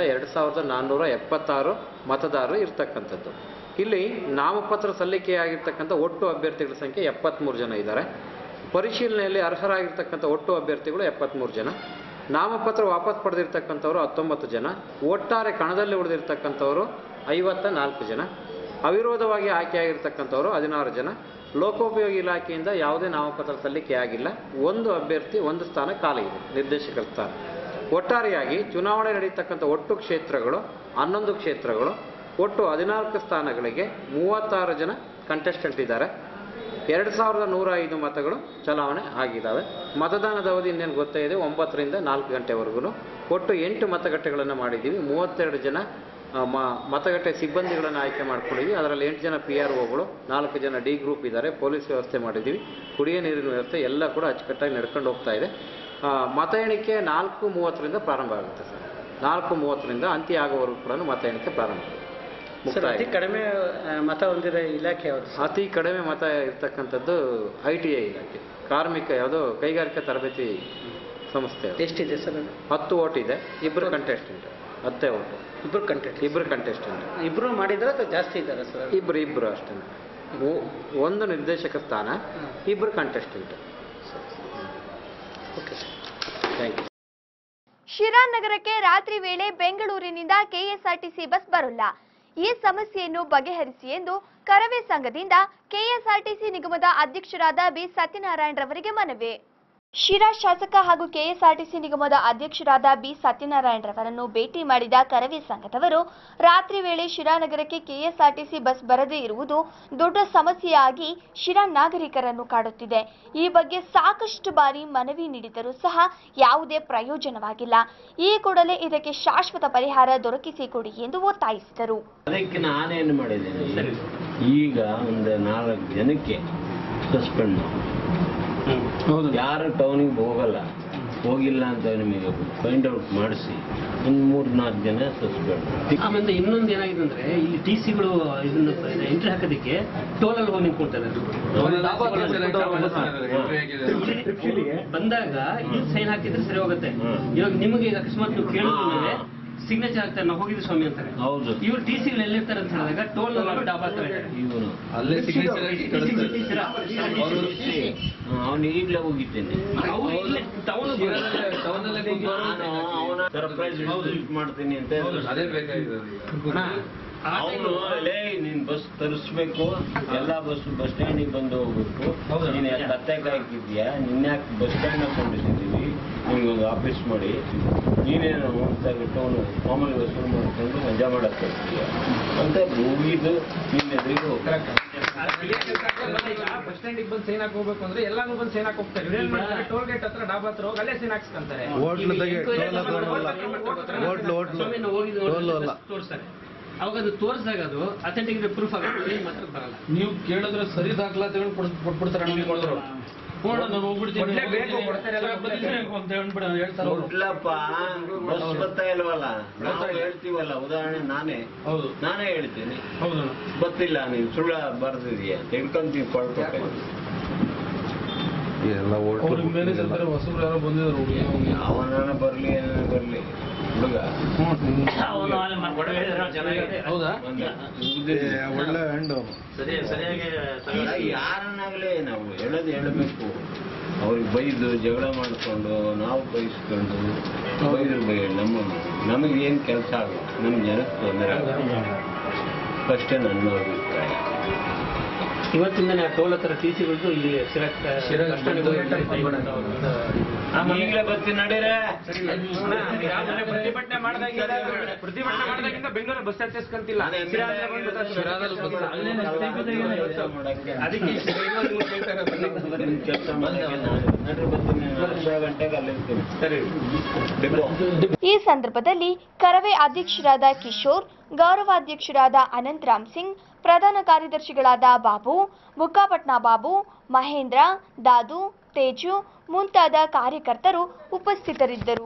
2476 ಮತದಾರರು ಇರ್ತಕ್ಕಂಥದ್ದು. ಇಲ್ಲಿ ನಾಮಪತ್ರ ಸಲ್ಲಿಕೆಯಾಗಿರ್ತಕ್ಕಂಥ ಒಟ್ಟು ಅಭ್ಯರ್ಥಿಗಳ ಸಂಖ್ಯೆ 73 ಜನ ಇದ್ದಾರೆ. ಪರಿಶೀಲನೆಯಲ್ಲಿ ಅರ್ಹರಾಗಿರ್ತಕ್ಕಂಥ ಒಟ್ಟು ಅಭ್ಯರ್ಥಿಗಳು 73 ಜನ, ನಾಮಪತ್ರ ವಾಪಸ್ ಪಡೆದಿರ್ತಕ್ಕಂಥವರು 19 ಜನ, ಒಟ್ಟಾರೆ ಕಣದಲ್ಲಿ ಉಳಿದಿರ್ತಕ್ಕಂಥವರು 54 ಜನ, ಅವಿರೋಧವಾಗಿ ಆಯ್ಕೆಯಾಗಿರ್ತಕ್ಕಂಥವರು 16 ಜನ. ಲೋಕೋಪಯೋಗಿ ಇಲಾಖೆಯಿಂದ ಯಾವುದೇ ನಾಮಪತ್ರ ಸಲ್ಲಿಕೆಯಾಗಿಲ್ಲ. 1 ಅಭ್ಯರ್ಥಿ 1 ಸ್ಥಾನ ಖಾಲಿ ಇದೆ, ನಿರ್ದೇಶಕರ ಸ್ಥಾನ. ಒಟ್ಟಾರೆಯಾಗಿ ಚುನಾವಣೆ ನಡೆಯತಕ್ಕಂಥ ಒಟ್ಟು ಕ್ಷೇತ್ರಗಳು 11 ಕ್ಷೇತ್ರಗಳು, ಒಟ್ಟು 14 ಸ್ಥಾನಗಳಿಗೆ 36 ಜನ ಕಂಟೆಸ್ಟೆಂಟ್ ಇದ್ದಾರೆ. 2105 ಮತಗಳು ಚಲಾವಣೆ ಆಗಿದ್ದಾವೆ. ಮತದಾನದ ಅವಧಿ ಇನ್ನೇನು ಗೊತ್ತೇ ಇದೆ, 9 ರಿಂದ 4 ಗಂಟೆವರೆಗೂ. ಒಟ್ಟು 8 ಮತಗಟ್ಟೆಗಳನ್ನು ಮಾಡಿದ್ದೀವಿ. 32 ಜನ ಮತಗಟ್ಟೆ ಸಿಬ್ಬಂದಿಗಳನ್ನು ಆಯ್ಕೆ ಮಾಡ್ಕೊಂಡಿದ್ದೀವಿ. ಅದರಲ್ಲಿ 8 ಜನ PROಗಳು, 4 ಜನ ಡಿ ಗ್ರೂಪ್ ಇದ್ದಾರೆ. ಪೊಲೀಸ್ ವ್ಯವಸ್ಥೆ ಮಾಡಿದ್ದೀವಿ. ಕುಡಿಯೋ ನೀರಿನ ವ್ಯವಸ್ಥೆ ಎಲ್ಲ ಕೂಡ ಅಚ್ಚುಕಟ್ಟಾಗಿ ನಡ್ಕೊಂಡು ಹೋಗ್ತಾ ಇದೆ. ಮತ ಎಣಿಕೆ 4:30 ಪ್ರಾರಂಭ ಆಗುತ್ತೆ ಸರ್. 4:30 ಅಂತ್ಯ ಆಗುವವರೆಗೂ ಕೂಡ ಮತ ಎಣಿಕೆ ಪ್ರಾರಂಭ ಆಗುತ್ತೆ. ಅತಿ ಕಡಿಮೆ ಮತ ಹೊಂದಿರೋ ಇಲಾಖೆ ಯಾವುದು? ಅತಿ ಕಡಿಮೆ ಮತ ಇರ್ತಕ್ಕಂಥದ್ದು ITI ಇಲಾಖೆ, ಕಾರ್ಮಿಕ ಯಾವುದೋ ಕೈಗಾರಿಕಾ ತರಬೇತಿ ಸಂಸ್ಥೆ. ಎಷ್ಟಿದೆ ಸರ್? 10 ಓಟ್ ಇದೆ. 2 ಕಂಟೆಸ್ಟೆಂಟ್, 10 ಓಟು. 2 ಕಂಟೆಸ್ಟೆಂಟ್. ಇಬ್ರು ಮಾಡಿದ್ರೆ ಅಥವಾ ಜಾಸ್ತಿ ಇದ್ದಾರೆ ಸರ್? ಇಬ್ರು ಅಷ್ಟೇ. 1 ನಿರ್ದೇಶಕ ಸ್ಥಾನ, 2 contestant. Okay sir, thank you. Sira ನಗರಕ್ಕೆ ರಾತ್ರಿ ವೇಳೆ ಬೆಂಗಳೂರಿನಿಂದ KSRTC ಬಸ್ ಬರಲ್ಲ. ಈ ಸಮಸ್ಯೆಯನ್ನು ಬಗೆಹರಿಸಿ ಎಂದು ಕರವೇ ಸಂಘದಿಂದ KSRTC ನಿಗಮದ ಅಧ್ಯಕ್ಷರಾದ ಬಿ ಸತ್ಯನಾರಾಯಣ ರವರಿಗೆ ಮನವಿ. ಶಿರಾ ಶಾಸಕ ಹಾಗೂ KSRTC ನಿಗಮದ ಅಧ್ಯಕ್ಷರಾದ ಬಿ ಸತ್ಯನಾರಾಯಣ ರವರನ್ನು ಭೇಟಿ ಮಾಡಿದ ಕರವೇ ಸಂಘದವರು ರಾತ್ರಿ ವೇಳೆ ಶಿರಾ ನಗರಕ್ಕೆ KSRTC ಬಸ್ ಬರದೇ ಇರುವುದು ದೊಡ್ಡ ಸಮಸ್ಯೆಯಾಗಿ ಶಿರಾ ನಾಗರಿಕರನ್ನು ಕಾಡುತ್ತಿದೆ. ಈ ಬಗ್ಗೆ ಸಾಕಷ್ಟು ಬಾರಿ ಮನವಿ ನೀಡಿದರೂ ಸಹ ಯಾವುದೇ ಪ್ರಯೋಜನವಾಗಿಲ್ಲ. ಈ ಕೂಡಲೇ ಇದಕ್ಕೆ ಶಾಶ್ವತ ಪರಿಹಾರ ದೊರಕಿಸಿಕೊಡಿ ಎಂದು ಒತ್ತಾಯಿಸಿದರು. ಅದಕ್ಕೆ ನಾನೇನು ಮಾಡಿದ್ದೇನೆ, ಈಗ ಒಂದು 4 ಜನಕ್ಕೆ ಸಸ್ಪೆಂಡ್ ಯಾರು ಟೌನಿಗೆ ಹೋಗಿಲ್ಲ ಅಂತ ನಿಮಗೆ ಫೈಂಡ್ ಔಟ್ ಮಾಡಿಸಿ ಒಂದು 3-4 ಜನ ಸಸ್ಪೆಂಡ್. ಆಮೇಲೆ ಇನ್ನೊಂದು ಏನಾಗಿದೆ ಅಂದ್ರೆ ಈ TCಗಳು ಇದನ್ನ ಎಂಟ್ರಿ ಹಾಕೋದಕ್ಕೆ ಟೋಲಲ್ಲಿ ಹೋಗಿ ನಿಂತ್ಕೊಳ್ತಾರೆ. ಬಂದಾಗ ಇಲ್ಲಿ ಸೈನ್ ಹಾಕಿದ್ರೆ ಸರಿ ಹೋಗುತ್ತೆ. ಇವಾಗ ನಿಮಗೆ ಅಕಸ್ಮಾತ್ ನೀವು ಕೇಳಿದ್ರೆ ಸಿಗ್ನೇಚರ್ ಆಗ್ತಾರೆ ನಾವು ಹೋಗಿದ್ವಿ ಸ್ವಾಮಿ ಅಂತಾರೆ. ಹೌದು. ಇವ್ರು ಟಿ ಸಿಗಳು ಎಲ್ಲಿರ್ತಾರೆ ಅಂತ ಹೇಳಿದಾಗ ಟೋಲ್ ಡಾಬಾ ಹತ್ರ ಇದ್ದಾರೆ. ಇವನು ಅಲ್ಲೇ ಅವನು ಈಗಲೇ ಹೋಗಿದ್ದೇನೆ. ಅವನ ಸರ್ಪ್ರೈಸ್ ಮಾಡ್ತೀನಿ ಅಂತ ಅದೇ ಬೇಕಾಗಿದೆ. ಅವನು ಲೇ ನೀನ್ ಬಸ್ ತರಿಸ್ಬೇಕು, ಎಲ್ಲಾ ಬಸ್ ಸ್ಟ್ಯಾಂಡಿಗೆ ಬಂದು ಹೋಗ್ಬೇಕು, ನೀನ್ ಕತ್ತೆ ಕಾಯ್ತಿದ್ಯಾ, ನಿನ್ಯಾಕೆ ಬಸ್ ಸ್ಟ್ಯಾಂಡ್ ಹಾಕೊಂಡಿದ್ದೀವಿ, ನಿಮ್ಗೊಂದು ಆಫೀಸ್ ಮಾಡಿ ನೀನೇನು ಹೋಗ್ತಾ ಬಿಟ್ಟು ಅವನು ಮಾಮೂಲಿ ವಸೂಲು ಮಾಡ್ಕೊಂಡು ಮಜಾ ಮಾಡಕ್ ಹೋಗ್ತೀಯ ಅಂತ ಹೋಗಿದ್ದು ನಿನ್ನೆದ್ರಿಗೆ ಬಸ್ ಸ್ಟ್ಯಾಂಡಿಗೆ ಬಂದು ಸೈನ್ ಹಾಕಿ ಹೋಗ್ಬೇಕು ಅಂದ್ರೆ ಎಲ್ಲಾನು ಬಂದು ಸೈನ್ ಹಾಕಿ ಹೋಗ್ತಾರೆ. ಟೋಲ್ ಗೇಟ್ ಹತ್ರ ಡಾಬಾ ಹತ್ರ ಹೋಗಿ ಅಲ್ಲೇ ಸೈನ್ ಹಾಕ್ಸ್ಕೊಂತಾರೆ. ತೋರಿಸ್ತಾರೆ. ಅವಾಗ ಅದು ತೋರಿಸಿದಾಗ ಅದು ಅಥೆಂಟಿಕ್ ಪ್ರೂಫ್ ಆಗುತ್ತೆ, ಮಾತ್ರ ಬರಲ್ಲ. ನೀವು ಕೇಳಿದ್ರೆ ಸರಿ ದಾಖಲಾತಿಗಳು ಕೊಟ್ಬಿಡ್ತಾರೆ. ನಮಗೆ ಕೊಡೋರು ನಾನು ಹೋಗ್ಬಿಡ್ತೀನಿ ಇಲ್ಲಪ್ಪ, ಬಸ್ ಬರ್ತಾ ಇಲ್ವಲ್ಲ, ನಾವು ಹೇಳ್ತೀವಲ್ಲ, ಉದಾಹರಣೆ ನಾನೇ ಹೇಳ್ತೀನಿ, ಗೊತ್ತಿಲ್ಲ ನೀನು ಸುಳ್ಳ ಬರ್ದಿದೀಯ ತೆಗ್ಕೊಂತೀನಿ ಕೊಡ್ಬೇಕು. ಹೊಸಬ್ರು ಯಾರೋ ಬಂದಿದ್ರು, ಅವನ ಬರ್ಲಿ ಏನಾರ ಬರ್ಲಿ ಹುಡುಗ ಹೌದಾ ಒಳ್ಳೆ ಹ್ಯಾಂಡ್ ಯಾರನ್ನಾಗ್ಲೇ ನಾವು ಹೇಳಬೇಕು. ಅವ್ರಿಗೆ ಬೈದು ಜಗಳ ಮಾಡ್ಕೊಂಡು ನಾವು ಬೈಸ್ಕೊಂಡು ಬೈದ್ರು ನಮಗೆ ಏನು ಕೆಲಸ ಆಗುತ್ತೆ, ನಮ್ಮ ಜನಕ್ಕೆ ತೊಂದರೆ ಆಗುತ್ತೆ ಅಷ್ಟೇ ನನ್ನ ಅಭಿಪ್ರಾಯ. ಇವತ್ತಿಂದನೇ ಟೋಲ್ ಹತ್ರ ಟಿ ಸಿಗಳು ಇಲ್ಲಿ ಈಗಲೇ ಬರ್ತೀನಿ ನಡೀರೆ. ಪ್ರತಿಭಟನೆ ಮಾಡಿದಾಗಿಂದ ಬೆಂಗಳೂರು ಬಸ್ ಹತ್ತಿಸ್ಕೊಂತಿಲ್ಲ. ಈ ಸಂದರ್ಭದಲ್ಲಿ ಕರವೇ ಅಧ್ಯಕ್ಷರಾದ ಕಿಶೋರ್, ಗೌರವಾಧ್ಯಕ್ಷರಾದ ಅನಂತರಾಮ್ ಸಿಂಗ್, ಪ್ರಧಾನ ಕಾರ್ಯದರ್ಶಿಗಳಾದ ಬಾಬು, ಬುಕ್ಕಾಪಟ್ನಾ ಬಾಬು, ಮಹೇಂದ್ರ, ದಾದು, ತೇಜು ಮುಂತಾದ ಕಾರ್ಯಕರ್ತರು ಉಪಸ್ಥಿತರಿದ್ದರು.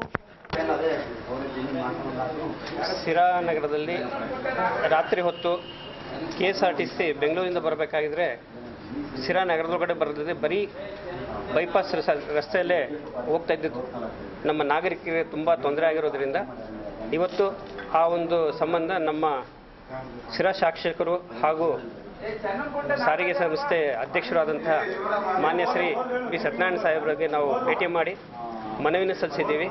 ಸಿರಾ ನಗರದಲ್ಲಿ ರಾತ್ರಿ ಹೊತ್ತು KSRTC ಬೆಂಗಳೂರಿಂದ ಬರಬೇಕಾಗಿದ್ರೆ ಸಿರಾ ನಗರದೊಳಗಡೆ ಬರಲಿದೆ, ಬರೀ ಬೈಪಾಸ್ ರಸ್ತೆಯಲ್ಲೇ ಹೋಗ್ತಾ ಇದ್ದಿದ್ದು ನಮ್ಮ ನಾಗರಿಕರಿಗೆ ತುಂಬ ತೊಂದರೆ ಆಗಿರೋದ್ರಿಂದ ಇವತ್ತು ಆ ಒಂದು ಸಂಬಂಧ ನಮ್ಮ ಸಿರಾ ಶಾಸಕರು ಹಾಗೂ ಸಾರಿಗೆ ಸಂಸ್ಥೆ ಅಧ್ಯಕ್ಷರಾದಂತಹ ಮಾನ್ಯ ಶ್ರೀ ವಿ ಸತ್ಯನಾರಾಯಣ ಸಾಹೇಬರಿಗೆ ನಾವು ಭೇಟಿ ಮಾಡಿ ಮನವಿನ ಸಲ್ಲಿಸಿದ್ದೀವಿ.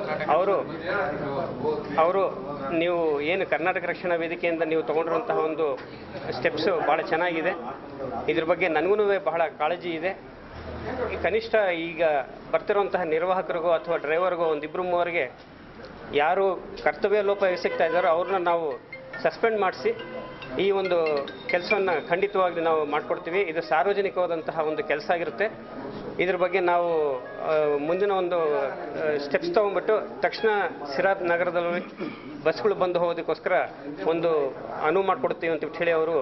ಅವರು ನೀವು ಏನು ಕರ್ನಾಟಕ ರಕ್ಷಣಾ ವೇದಿಕೆಯಿಂದ ನೀವು ತಗೊಂಡಿರುವಂತಹ ಒಂದು ಸ್ಟೆಪ್ಸು ಭಾಳ ಚೆನ್ನಾಗಿದೆ, ಇದ್ರ ಬಗ್ಗೆ ನನಗೂ ಬಹಳ ಕಾಳಜಿ ಇದೆ. ಕನಿಷ್ಠ ಈಗ ಬರ್ತಿರುವಂತಹ ನಿರ್ವಾಹಕರಿಗೂ ಅಥವಾ ಡ್ರೈವರ್ಗೂ ಒಂದಿಬ್ಬರು ಮೂವರಿಗೆ ಯಾರು ಕರ್ತವ್ಯ ಲೋಪ ಎಸಗ್ತಾ ಇದ್ದಾರೋ ಅವ್ರನ್ನ ನಾವು ಸಸ್ಪೆಂಡ್ ಮಾಡಿಸಿ ಈ ಒಂದು ಕೆಲಸವನ್ನು ಖಂಡಿತವಾಗಿ ನಾವು ಮಾಡಿಕೊಡ್ತೀವಿ. ಇದು ಸಾರ್ವಜನಿಕವಾದಂತಹ ಒಂದು ಕೆಲಸ ಆಗಿರುತ್ತೆ. ಇದ್ರ ಬಗ್ಗೆ ನಾವು ಮುಂದಿನ ಒಂದು ಸ್ಟೆಪ್ಸ್ ತೊಗೊಂಡ್ಬಿಟ್ಟು ತಕ್ಷಣ ಸಿರಾ ನಗರದಲ್ಲಿ ಬಸ್ಗಳು ಬಂದು ಹೋಗೋದಕ್ಕೋಸ್ಕರ ಒಂದು ಅನುವು ಮಾಡಿಕೊಡ್ತೀವಿ ಅಂತ ಹೇಳಿ ಅವರು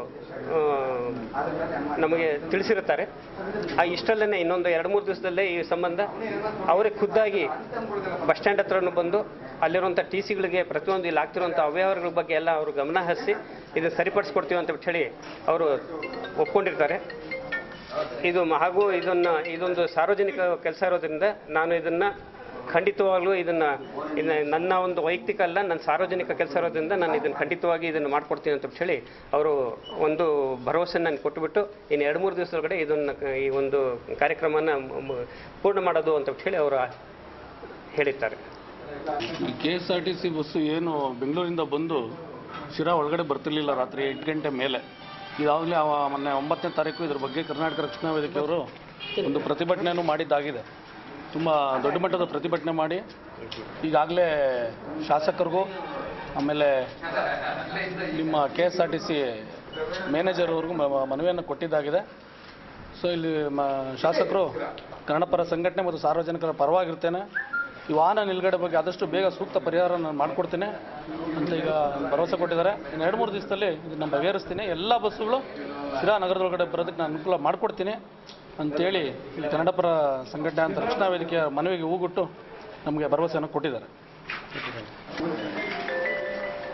ನಮಗೆ ತಿಳಿಸಿರುತ್ತಾರೆ. ಇಷ್ಟಲ್ಲೇ ಇನ್ನೊಂದು 2-3 ದಿವಸದಲ್ಲೇ ಈ ಸಂಬಂಧ ಅವರೇ ಖುದ್ದಾಗಿ ಬಸ್ ಸ್ಟ್ಯಾಂಡ್ ಹತ್ರನೂ ಬಂದು ಅಲ್ಲಿರುವಂಥ TCಗಳಿಗೆ ಪ್ರತಿಯೊಂದು ಇಲ್ಲಿ ಆಗ್ತಿರುವಂಥ ಅವ್ಯವಹಾರಗಳ ಬಗ್ಗೆ ಎಲ್ಲ ಅವರು ಗಮನ ಹರಿಸಿ ಇದನ್ನು ಸರಿಪಡಿಸ್ಕೊಡ್ತೀವಿ ಅಂತ ಹೇಳಿ ಅವರು ಒಪ್ಕೊಂಡಿರ್ತಾರೆ. ಹಾಗೂ ಇದೊಂದು ಸಾರ್ವಜನಿಕ ಕೆಲಸ ಇರೋದ್ರಿಂದ ನಾನು ಇದನ್ನು ಖಂಡಿತವಾಗ್ಲೂ ನನ್ನ ಒಂದು ವೈಯಕ್ತಿಕ ಅಲ್ಲ, ನನ್ನ ಸಾರ್ವಜನಿಕ ಕೆಲಸ ಇರೋದ್ರಿಂದ ನಾನು ಇದನ್ನು ಖಂಡಿತವಾಗಿ ಇದನ್ನು ಮಾಡಿಕೊಡ್ತೀನಿ ಅಂತ ಹೇಳಿ ಅವರು ಒಂದು ಭರವಸೆ ನಾನು ಕೊಟ್ಟುಬಿಟ್ಟು ಇನ್ನು 2-3 ದಿವಸದೊಳಗಡೆ ಈ ಒಂದು ಕಾರ್ಯಕ್ರಮನ ಪೂರ್ಣ ಮಾಡೋದು ಅಂತ ಹೇಳಿ ಅವರು ಹೇಳಿದ್ದಾರೆ. KSRTC ಬಸ್ಸು ಏನು ಬೆಂಗಳೂರಿಂದ ಬಂದು ಶಿರಾ ಒಳಗಡೆ ಬರ್ತಿರ್ಲಿಲ್ಲ ರಾತ್ರಿ 8 ಗಂಟೆ ಮೇಲೆ. ಇದಾಗಲೇ ಮೊನ್ನೆ 9ನೇ ತಾರೀಕು ಇದ್ರ ಬಗ್ಗೆ ಕರ್ನಾಟಕ ರಕ್ಷಣಾ ವೇದಿಕೆಯವರು ಒಂದು ಪ್ರತಿಭಟನೆಯನ್ನು ಮಾಡಿದ್ದಾಗಿದೆ. ತುಂಬ ದೊಡ್ಡ ಮಟ್ಟದ ಪ್ರತಿಭಟನೆ ಮಾಡಿ ಈಗಾಗಲೇ ಶಾಸಕರಿಗೂ ಆಮೇಲೆ ನಿಮ್ಮ KSRTC ಮ್ಯಾನೇಜರ್ವರೆಗೂ ಮನವಿಯನ್ನು ಕೊಟ್ಟಿದ್ದಾಗಿದೆ. ಸೊ ಇಲ್ಲಿ ಶಾಸಕರು ಕನ್ನಡಪರ ಸಂಘಟನೆ ಮತ್ತು ಸಾರ್ವಜನಿಕರ ಪರವಾಗಿರ್ತೇನೆ, ಈ ವಾಹನ ನಿಲುಗಡೆ ಬಗ್ಗೆ ಆದಷ್ಟು ಬೇಗ ಸೂಕ್ತ ಪರಿಹಾರ ನಾನು ಮಾಡಿಕೊಡ್ತೀನಿ ಅಂತ ಈಗ ಭರವಸೆ ಕೊಟ್ಟಿದ್ದಾರೆ. ಇನ್ನು 2-3 ದಿವಸದಲ್ಲಿ ಇದನ್ನು ಬಗೆಹರಿಸ್ತೀನಿ. ಎಲ್ಲ ಬಸ್ಸುಗಳು ಸಿರಾ ನಗರದೊಳಗಡೆ ಬರೋದಕ್ಕೆ ನಾನು ಅನುಕೂಲ ಮಾಡಿಕೊಡ್ತೀನಿ ಅಂತೇಳಿ ಇಲ್ಲಿ ಕನ್ನಡಪರ ಸಂಘಟನೆ ಅಂತ ರಕ್ಷಣಾ ವೇದಿಕೆಯ ಮನವಿಗೆ ಹೂಗುಟ್ಟು ನಮಗೆ ಭರವಸೆಯನ್ನು ಕೊಟ್ಟಿದ್ದಾರೆ.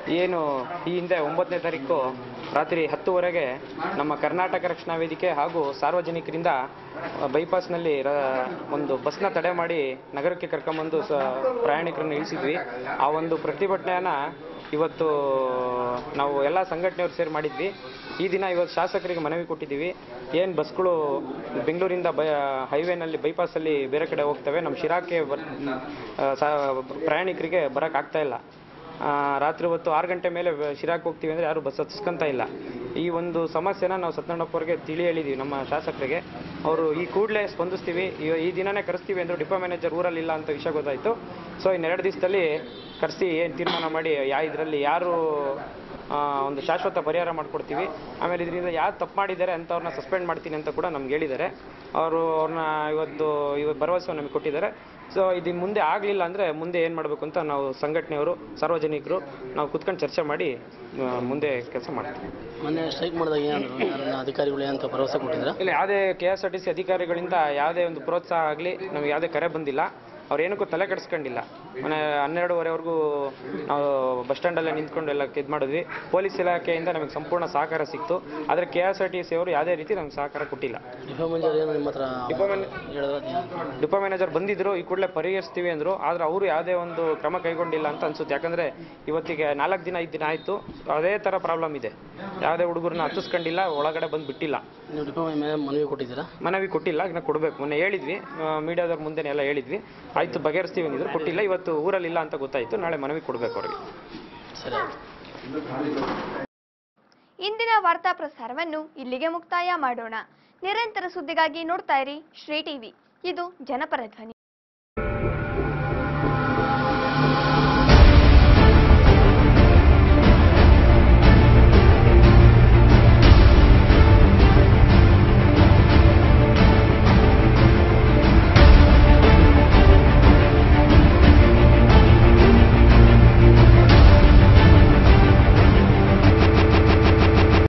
ಏನು ಈ ಹಿಂದೆ 9ನೇ ತಾರೀಕು ರಾತ್ರಿ 10:00 ನಮ್ಮ ಕರ್ನಾಟಕ ರಕ್ಷಣಾ ವೇದಿಕೆ ಹಾಗೂ ಸಾರ್ವಜನಿಕರಿಂದ ಬೈಪಾಸ್ನಲ್ಲಿ ಒಂದು ಬಸ್ನ ತಡೆ ಮಾಡಿ ನಗರಕ್ಕೆ ಕರ್ಕೊಂಬಂದು ಪ್ರಯಾಣಿಕರನ್ನು ಇಳಿಸಿದ್ವಿ. ಆ ಒಂದು ಪ್ರತಿಭಟನೆಯನ್ನು ಇವತ್ತು ನಾವು ಎಲ್ಲ ಸಂಘಟನೆಯವರು ಸೇರಿ ಮಾಡಿದ್ವಿ. ಈ ದಿನ ಇವತ್ತು ಶಾಸಕರಿಗೆ ಮನವಿ ಕೊಟ್ಟಿದ್ದೀವಿ. ಏನು ಬಸ್ಗಳು ಬೆಂಗಳೂರಿಂದ ಹೈವೇನಲ್ಲಿ ಬೈಪಾಸಲ್ಲಿ ಬೇರೆ ಕಡೆ ಹೋಗ್ತವೆ, ನಮ್ಮ ಶಿರಾಕ್ಕೆ ಪ್ರಯಾಣಿಕರಿಗೆ ಬರೋಕ್ಕಾಗ್ತಾ ಇಲ್ಲ. ರಾತ್ರಿ ಹೊತ್ತು 6 ಗಂಟೆ ಮೇಲೆ ಶಿರಾಕ್ಕೆ ಹೋಗ್ತೀವಿ ಅಂದರೆ ಯಾರು ಬಸ್ ಹತ್ತಿಸ್ಕೊಂತ ಇಲ್ಲ. ಈ ಒಂದು ಸಮಸ್ಯೆನ ನಾವು ಸತ್ಯನಾರಾಯಣಪ್ಪವ್ರಿಗೆ ತಿಳಿ ಹೇಳಿದ್ದೀವಿ, ನಮ್ಮ ಶಾಸಕರಿಗೆ. ಅವರು ಈ ಕೂಡಲೇ ಸ್ಪಂದಿಸ್ತೀವಿ, ಈ ದಿನನೇ ಕರೆಸ್ತೀವಿ ಅಂದರು. ಡಿಪೋ ಮ್ಯಾನೇಜರ್ ಊರಲ್ಲಿಲ್ಲ ಅಂತ ವಿಷಯ ಗೊತ್ತಾಯಿತು. ಸೊ ಇನ್ನೆರಡು ದಿವಸದಲ್ಲಿ ಕರೆಸಿ ಏನು ತೀರ್ಮಾನ ಮಾಡಿ ಇದರಲ್ಲಿ ಯಾರು ಒಂದು ಶಾಶ್ವತ ಪರಿಹಾರ ಮಾಡಿಕೊಡ್ತೀವಿ. ಆಮೇಲೆ ಇದರಿಂದ ಯಾರು ತಪ್ಪು ಮಾಡಿದ್ದಾರೆ ಅಂಥವ್ರನ್ನ ಸಸ್ಪೆಂಡ್ ಮಾಡ್ತೀನಿ ಅಂತ ಕೂಡ ನಮ್ಗೆ ಹೇಳಿದ್ದಾರೆ. ಅವ್ರನ್ನ ಇವತ್ತು ಭರವಸೆ ನಮಗೆ ಕೊಟ್ಟಿದ್ದಾರೆ. ಸೊ ಇದು ಮುಂದೆ ಆಗಲಿಲ್ಲ ಅಂದರೆ ಮುಂದೆ ಏನು ಮಾಡಬೇಕು ಅಂತ ನಾವು ಸಂಘಟನೆಯವರು, ಸಾರ್ವಜನಿಕರು ನಾವು ಕುತ್ಕೊಂಡು ಚರ್ಚೆ ಮಾಡಿ ಮುಂದೆ ಕೆಲಸ ಮಾಡ್ತೀವಿ. ಮೊನ್ನೆ ಸ್ಟ್ರೈಕ್ ಮಾಡಿದಾಗ ಏನು ಅಧಿಕಾರಿಗಳು ಏನಂತ ಭರವಸೆ ಕೊಟ್ಟಿದ್ದಾರೆ? ಇಲ್ಲ, ಯಾವುದೇ KSRTC ಅಧಿಕಾರಿಗಳಿಂದ ಯಾವುದೇ ಒಂದು ಪ್ರೋತ್ಸಾಹ ಆಗಲಿ, ನಮಗೆ ಯಾವುದೇ ಕರೆ ಬಂದಿಲ್ಲ. ಅವ್ರೇನಕ್ಕೂ ತಲೆ ಕೆಡಿಸ್ಕೊಂಡಿಲ್ಲ. ಮೊನ್ನೆ 12:30ವರೆಗೂ ನಾವು ಬಸ್ ಸ್ಟ್ಯಾಂಡಲ್ಲೇ ನಿಂತ್ಕೊಂಡು ಎಲ್ಲ ಇದು ಮಾಡಿದ್ವಿ. ಪೊಲೀಸ್ ಇಲಾಖೆಯಿಂದ ನಮಗೆ ಸಂಪೂರ್ಣ ಸಹಕಾರ ಸಿಕ್ತು. ಆದರೆ KSRTC ಅವರು ಯಾವುದೇ ರೀತಿ ನಮ್ಗೆ ಸಹಕಾರ ಕೊಟ್ಟಿಲ್ಲ. ಡಿಪೋ ಮ್ಯಾನೇಜರ್ ಬಂದಿದ್ರು, ಈ ಕೂಡಲೇ ಪರಿಹರಿಸ್ತೀವಿ ಅಂದರು. ಆದರೆ ಅವರು ಯಾವುದೇ ಒಂದು ಕ್ರಮ ಕೈಗೊಂಡಿಲ್ಲ ಅಂತ ಅನ್ಸುತ್ತೆ. ಯಾಕಂದರೆ ಇವತ್ತಿಗೆ 4 ದಿನ 5 ದಿನ ಆಯಿತು, ಅದೇ ಥರ ಪ್ರಾಬ್ಲಮ್ ಇದೆ. ಯಾವುದೇ ಹುಡುಗರನ್ನ ಹತ್ತಿಸ್ಕೊಂಡಿಲ್ಲ, ಒಳಗಡೆ ಬಂದು ಬಿಟ್ಟಿಲ್ಲ. ನೀವು ಡಿಪೋ ಮನವಿ ಕೊಟ್ಟಿದ್ದೀರಾ? ಮನವಿ ಕೊಟ್ಟಿಲ್ಲ, ಇನ್ನು ಕೊಡಬೇಕು. ಮೊನ್ನೆ ಹೇಳಿದ್ವಿ, ಮೀಡಿಯಾದವ್ರ ಮುಂದೆ ಎಲ್ಲ ಹೇಳಿದ್ವಿ. ಆಯ್ತು ಬಗೆಹರಿಸ್ತೀವಿ ಅಂದಿದ್ರು, ಕೊಟ್ಟಿಲ್ಲ. ಇವತ್ತು ಊರಲ್ಲಿಲ್ಲ ಅಂತ ಗೊತ್ತಾಯಿತು, ನಾಳೆ ಮನವಿ ಕೊಡಬೇಕು ಅವರಿಗೆ. ಸರಿ. ಇಂದಿನ ವಾರ್ತಾ ಪ್ರಸಾರವನ್ನು ಇಲ್ಲಿಗೆ ಮುಕ್ತಾಯ ಮಾಡೋಣ. ನಿರಂತರ ಸುದ್ದಿಗಾಗಿ ನೋಡ್ತಾ ಇರಿ ಶ್ರೀ ಟಿವಿ. ಇದು ಜನಪರ ಧ್ವನಿ.